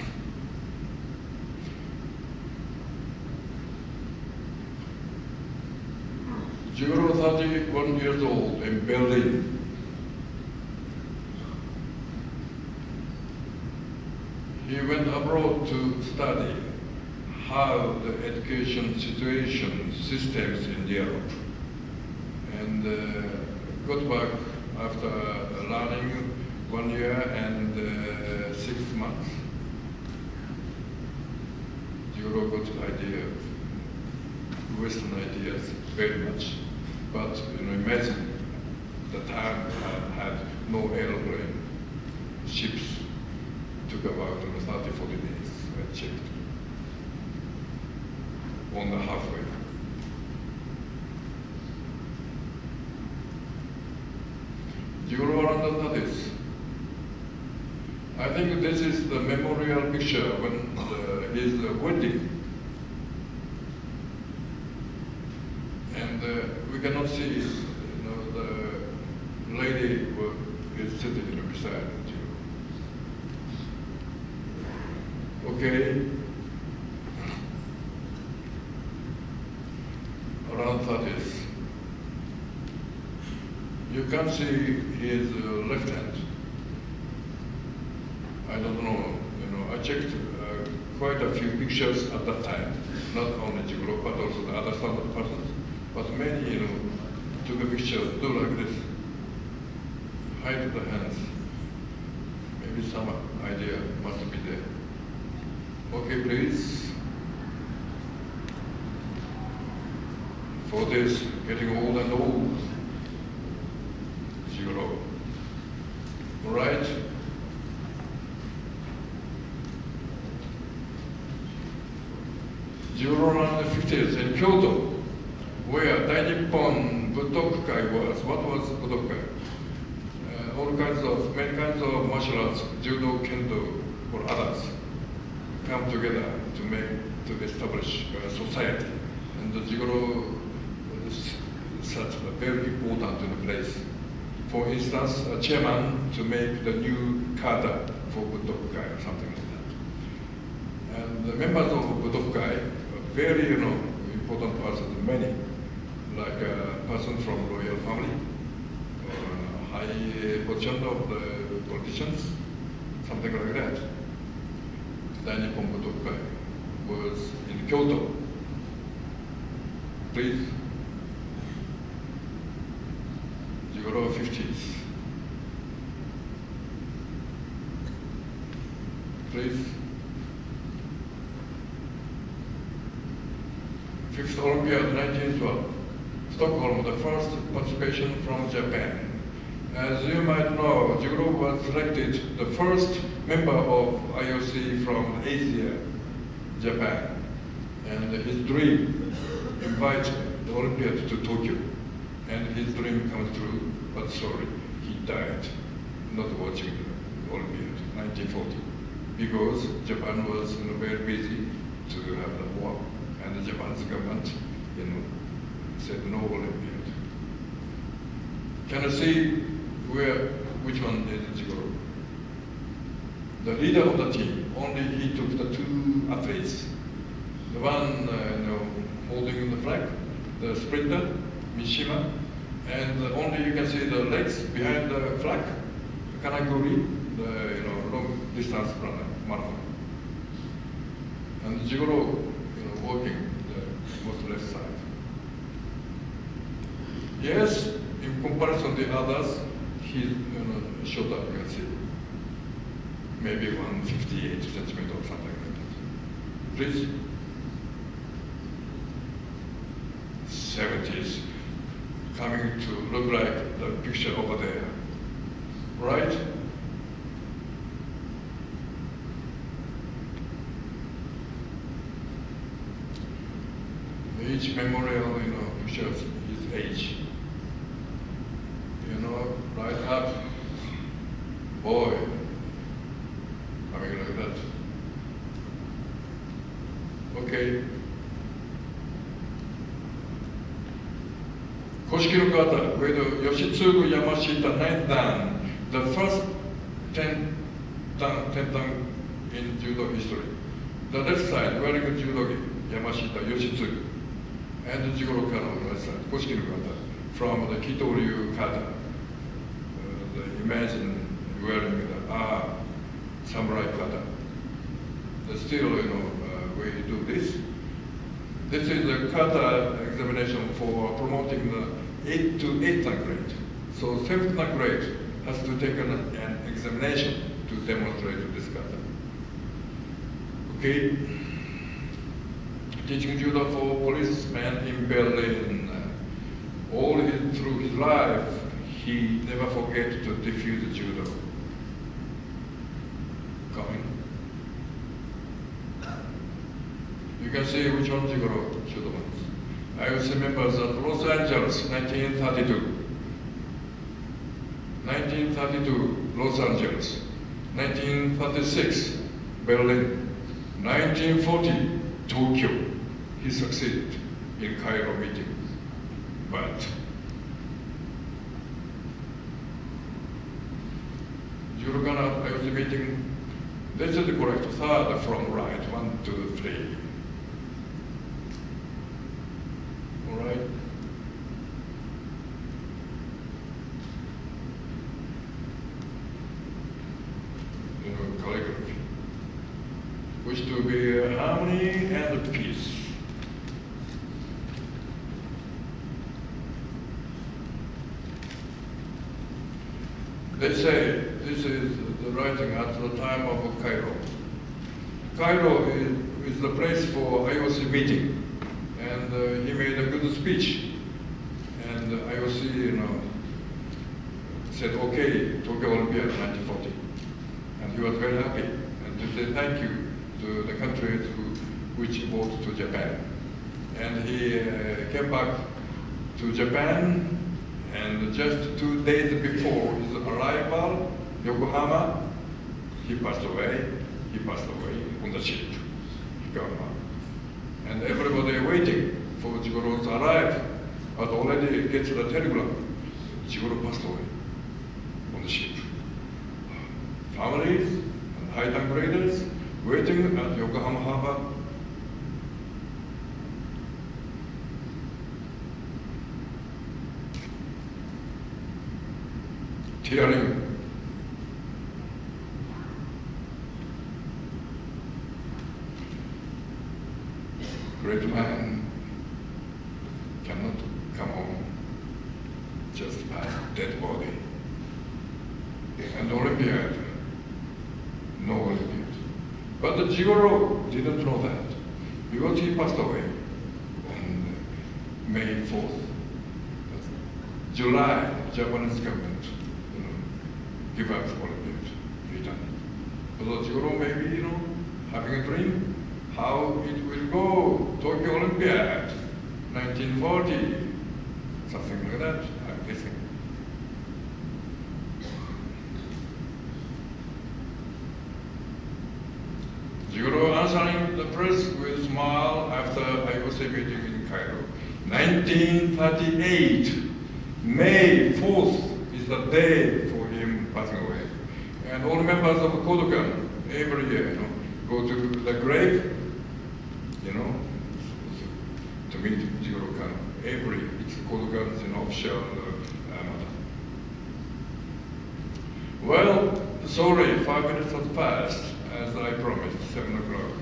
Jigoro, thirty-one years old in Berlin. He went abroad to study how the education situation systems in Europe, and uh, got back after learning one year and uh, six months. Jigoro got idea of Western ideas very much. But you know, imagine the time uh, had no airplane, ships took about you know, thirty, forty days, I checked, on the halfway. Jigoro understood this. I think this is the memorial picture when the, his uh, wedding. And uh, we cannot see you know, the lady who is sitting you know, beside you. Okay. Around thirties. You can see his uh, left hand. I don't know, you know, I checked uh, quite a few pictures at that time, not only Jigoro, but also the other standard persons. But many, you know, took a picture, do like this, hide the hands. Maybe some idea must be there. Okay, please. For this, getting old and old. Jigoro. All right? Jigoro around the fifties in Kyoto, where Dainippon Budokai was. What was Budokai? Uh, all kinds of, many kinds of martial arts, judo, kendo, or others, come together to make, to establish a society. And the Jigoro is such a very important place. For instance, a chairman to make the new kata for Budokai or something like that. And the members of Budokai are very, you know, important persons, many, like a person from royal family, or a high position of the politicians, something like that. Dainippon Budokai was in Kyoto. Please. Jigoro fifties. Please. Fifth Olympiad nineteen twelve. Stockholm, the first participation from Japan. As you might know, Jigoro was selected the first member of I O C from Asia, Japan. And his dream, invite the Olympiad to Tokyo. And his dream comes true, but sorry, he died not watching the Olympiad, nineteen forty, because Japan was you know, very busy to have the war, and the Japan's government, you know, said no Olympiad. Can you see where, which one is Jigoro? The leader of the team, only he took the two athletes. The one uh, you know, holding the flag, the sprinter, Mishima, and only you can see the legs behind the flag, Kanaguri, the you know, long distance runner, marathon. And Jigoro, you know, walking the most left side. Yes, in comparison to others, he's you know, shorter, you can see. Maybe one fifty-eight centimeters or something like that. Please. seventies, coming to look like the picture over there, right? Each memorial, you know, pictures his age. You know, right up, boy, coming like that. Okay. Koshiki no kata, with Yoshitsugu Yamashita ninth dan, the first ten dan, ten dan in judo history. The left side, wearing a judogi, Yamashita, Yoshitsugu, and Jigoro Kano on the right side, Koshiki no kata, from the Kitoryu kata. Uh, the imagine wearing the ah, samurai kata. The still, you know, uh, way you do this. This is the kata examination for promoting the eighth to eighth grade. So seventh grade has to take an, an examination to demonstrate this kata. Okay. teaching judo for policemen in Berlin. All his, through his life, he never forget to defuse judo. Coming. You can see which one Jigoro judo was. I also remember that Los Angeles, nineteen thirty-two. nineteen thirty-two, Los Angeles. nineteen thirty-six, Berlin. nineteen forty, Tokyo. He succeeded in Cairo meeting. But Jurugana, I was meeting, this is the correct third from right, one, two, three. All right. You know, calligraphy. Wish to be harmony and peace. They say this is the writing at the time of Cairo. Cairo is, is the place for I O C meeting, and uh, he made a good speech. And uh, I O C, you know, said, okay, Tokyo Olympiad nineteen forty. And he was very happy, and to say thank you to the countries who, which brought to Japan. And he uh, came back to Japan, and just two days before his arrival, Yokohama, he passed away. He passed away on the ship, Yokohama. And everybody waiting for Jigoro's arrival, but already gets the telegram. Jigoro passed away on the ship. Families and high-time graders waiting at Yokohama Harbor. Tearing. Great man cannot come home just by dead body. And Olympiad, no Olympiad. But the Jigoro didn't know that because he passed away on May fourth. July, Japanese government, you know, give up Olympiad, return. So Jigoro may be, you know, having a dream how it will go, Tokyo Olympiad, nineteen forty, something like that, I'm guessing. Jigoro answering the press with a smile after I O C meeting in Cairo. nineteen thirty-eight, May fourth is the day for him passing away. And all members of Kodokan, every year, you know, go to the grave, you know, to meet Jigoro Kano. Every, it's Kodokan is an official uh, matter. Well, sorry, five minutes has passed, as I promised, seven o'clock.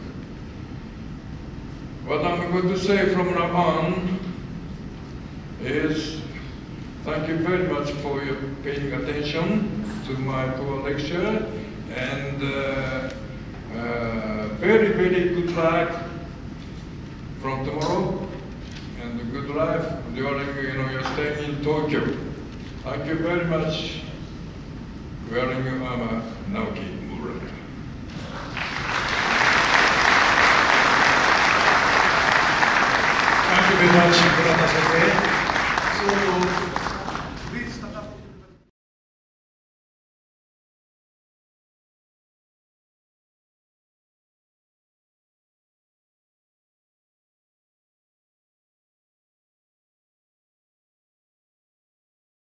What I'm going to say from now on is thank you very much for your paying attention to my poor lecture, and uh, uh, very, very good luck from tomorrow, and good life during, you know, your stay in Tokyo. Thank you very much. Wearing your armor, Naoki Murata. Thank you very much.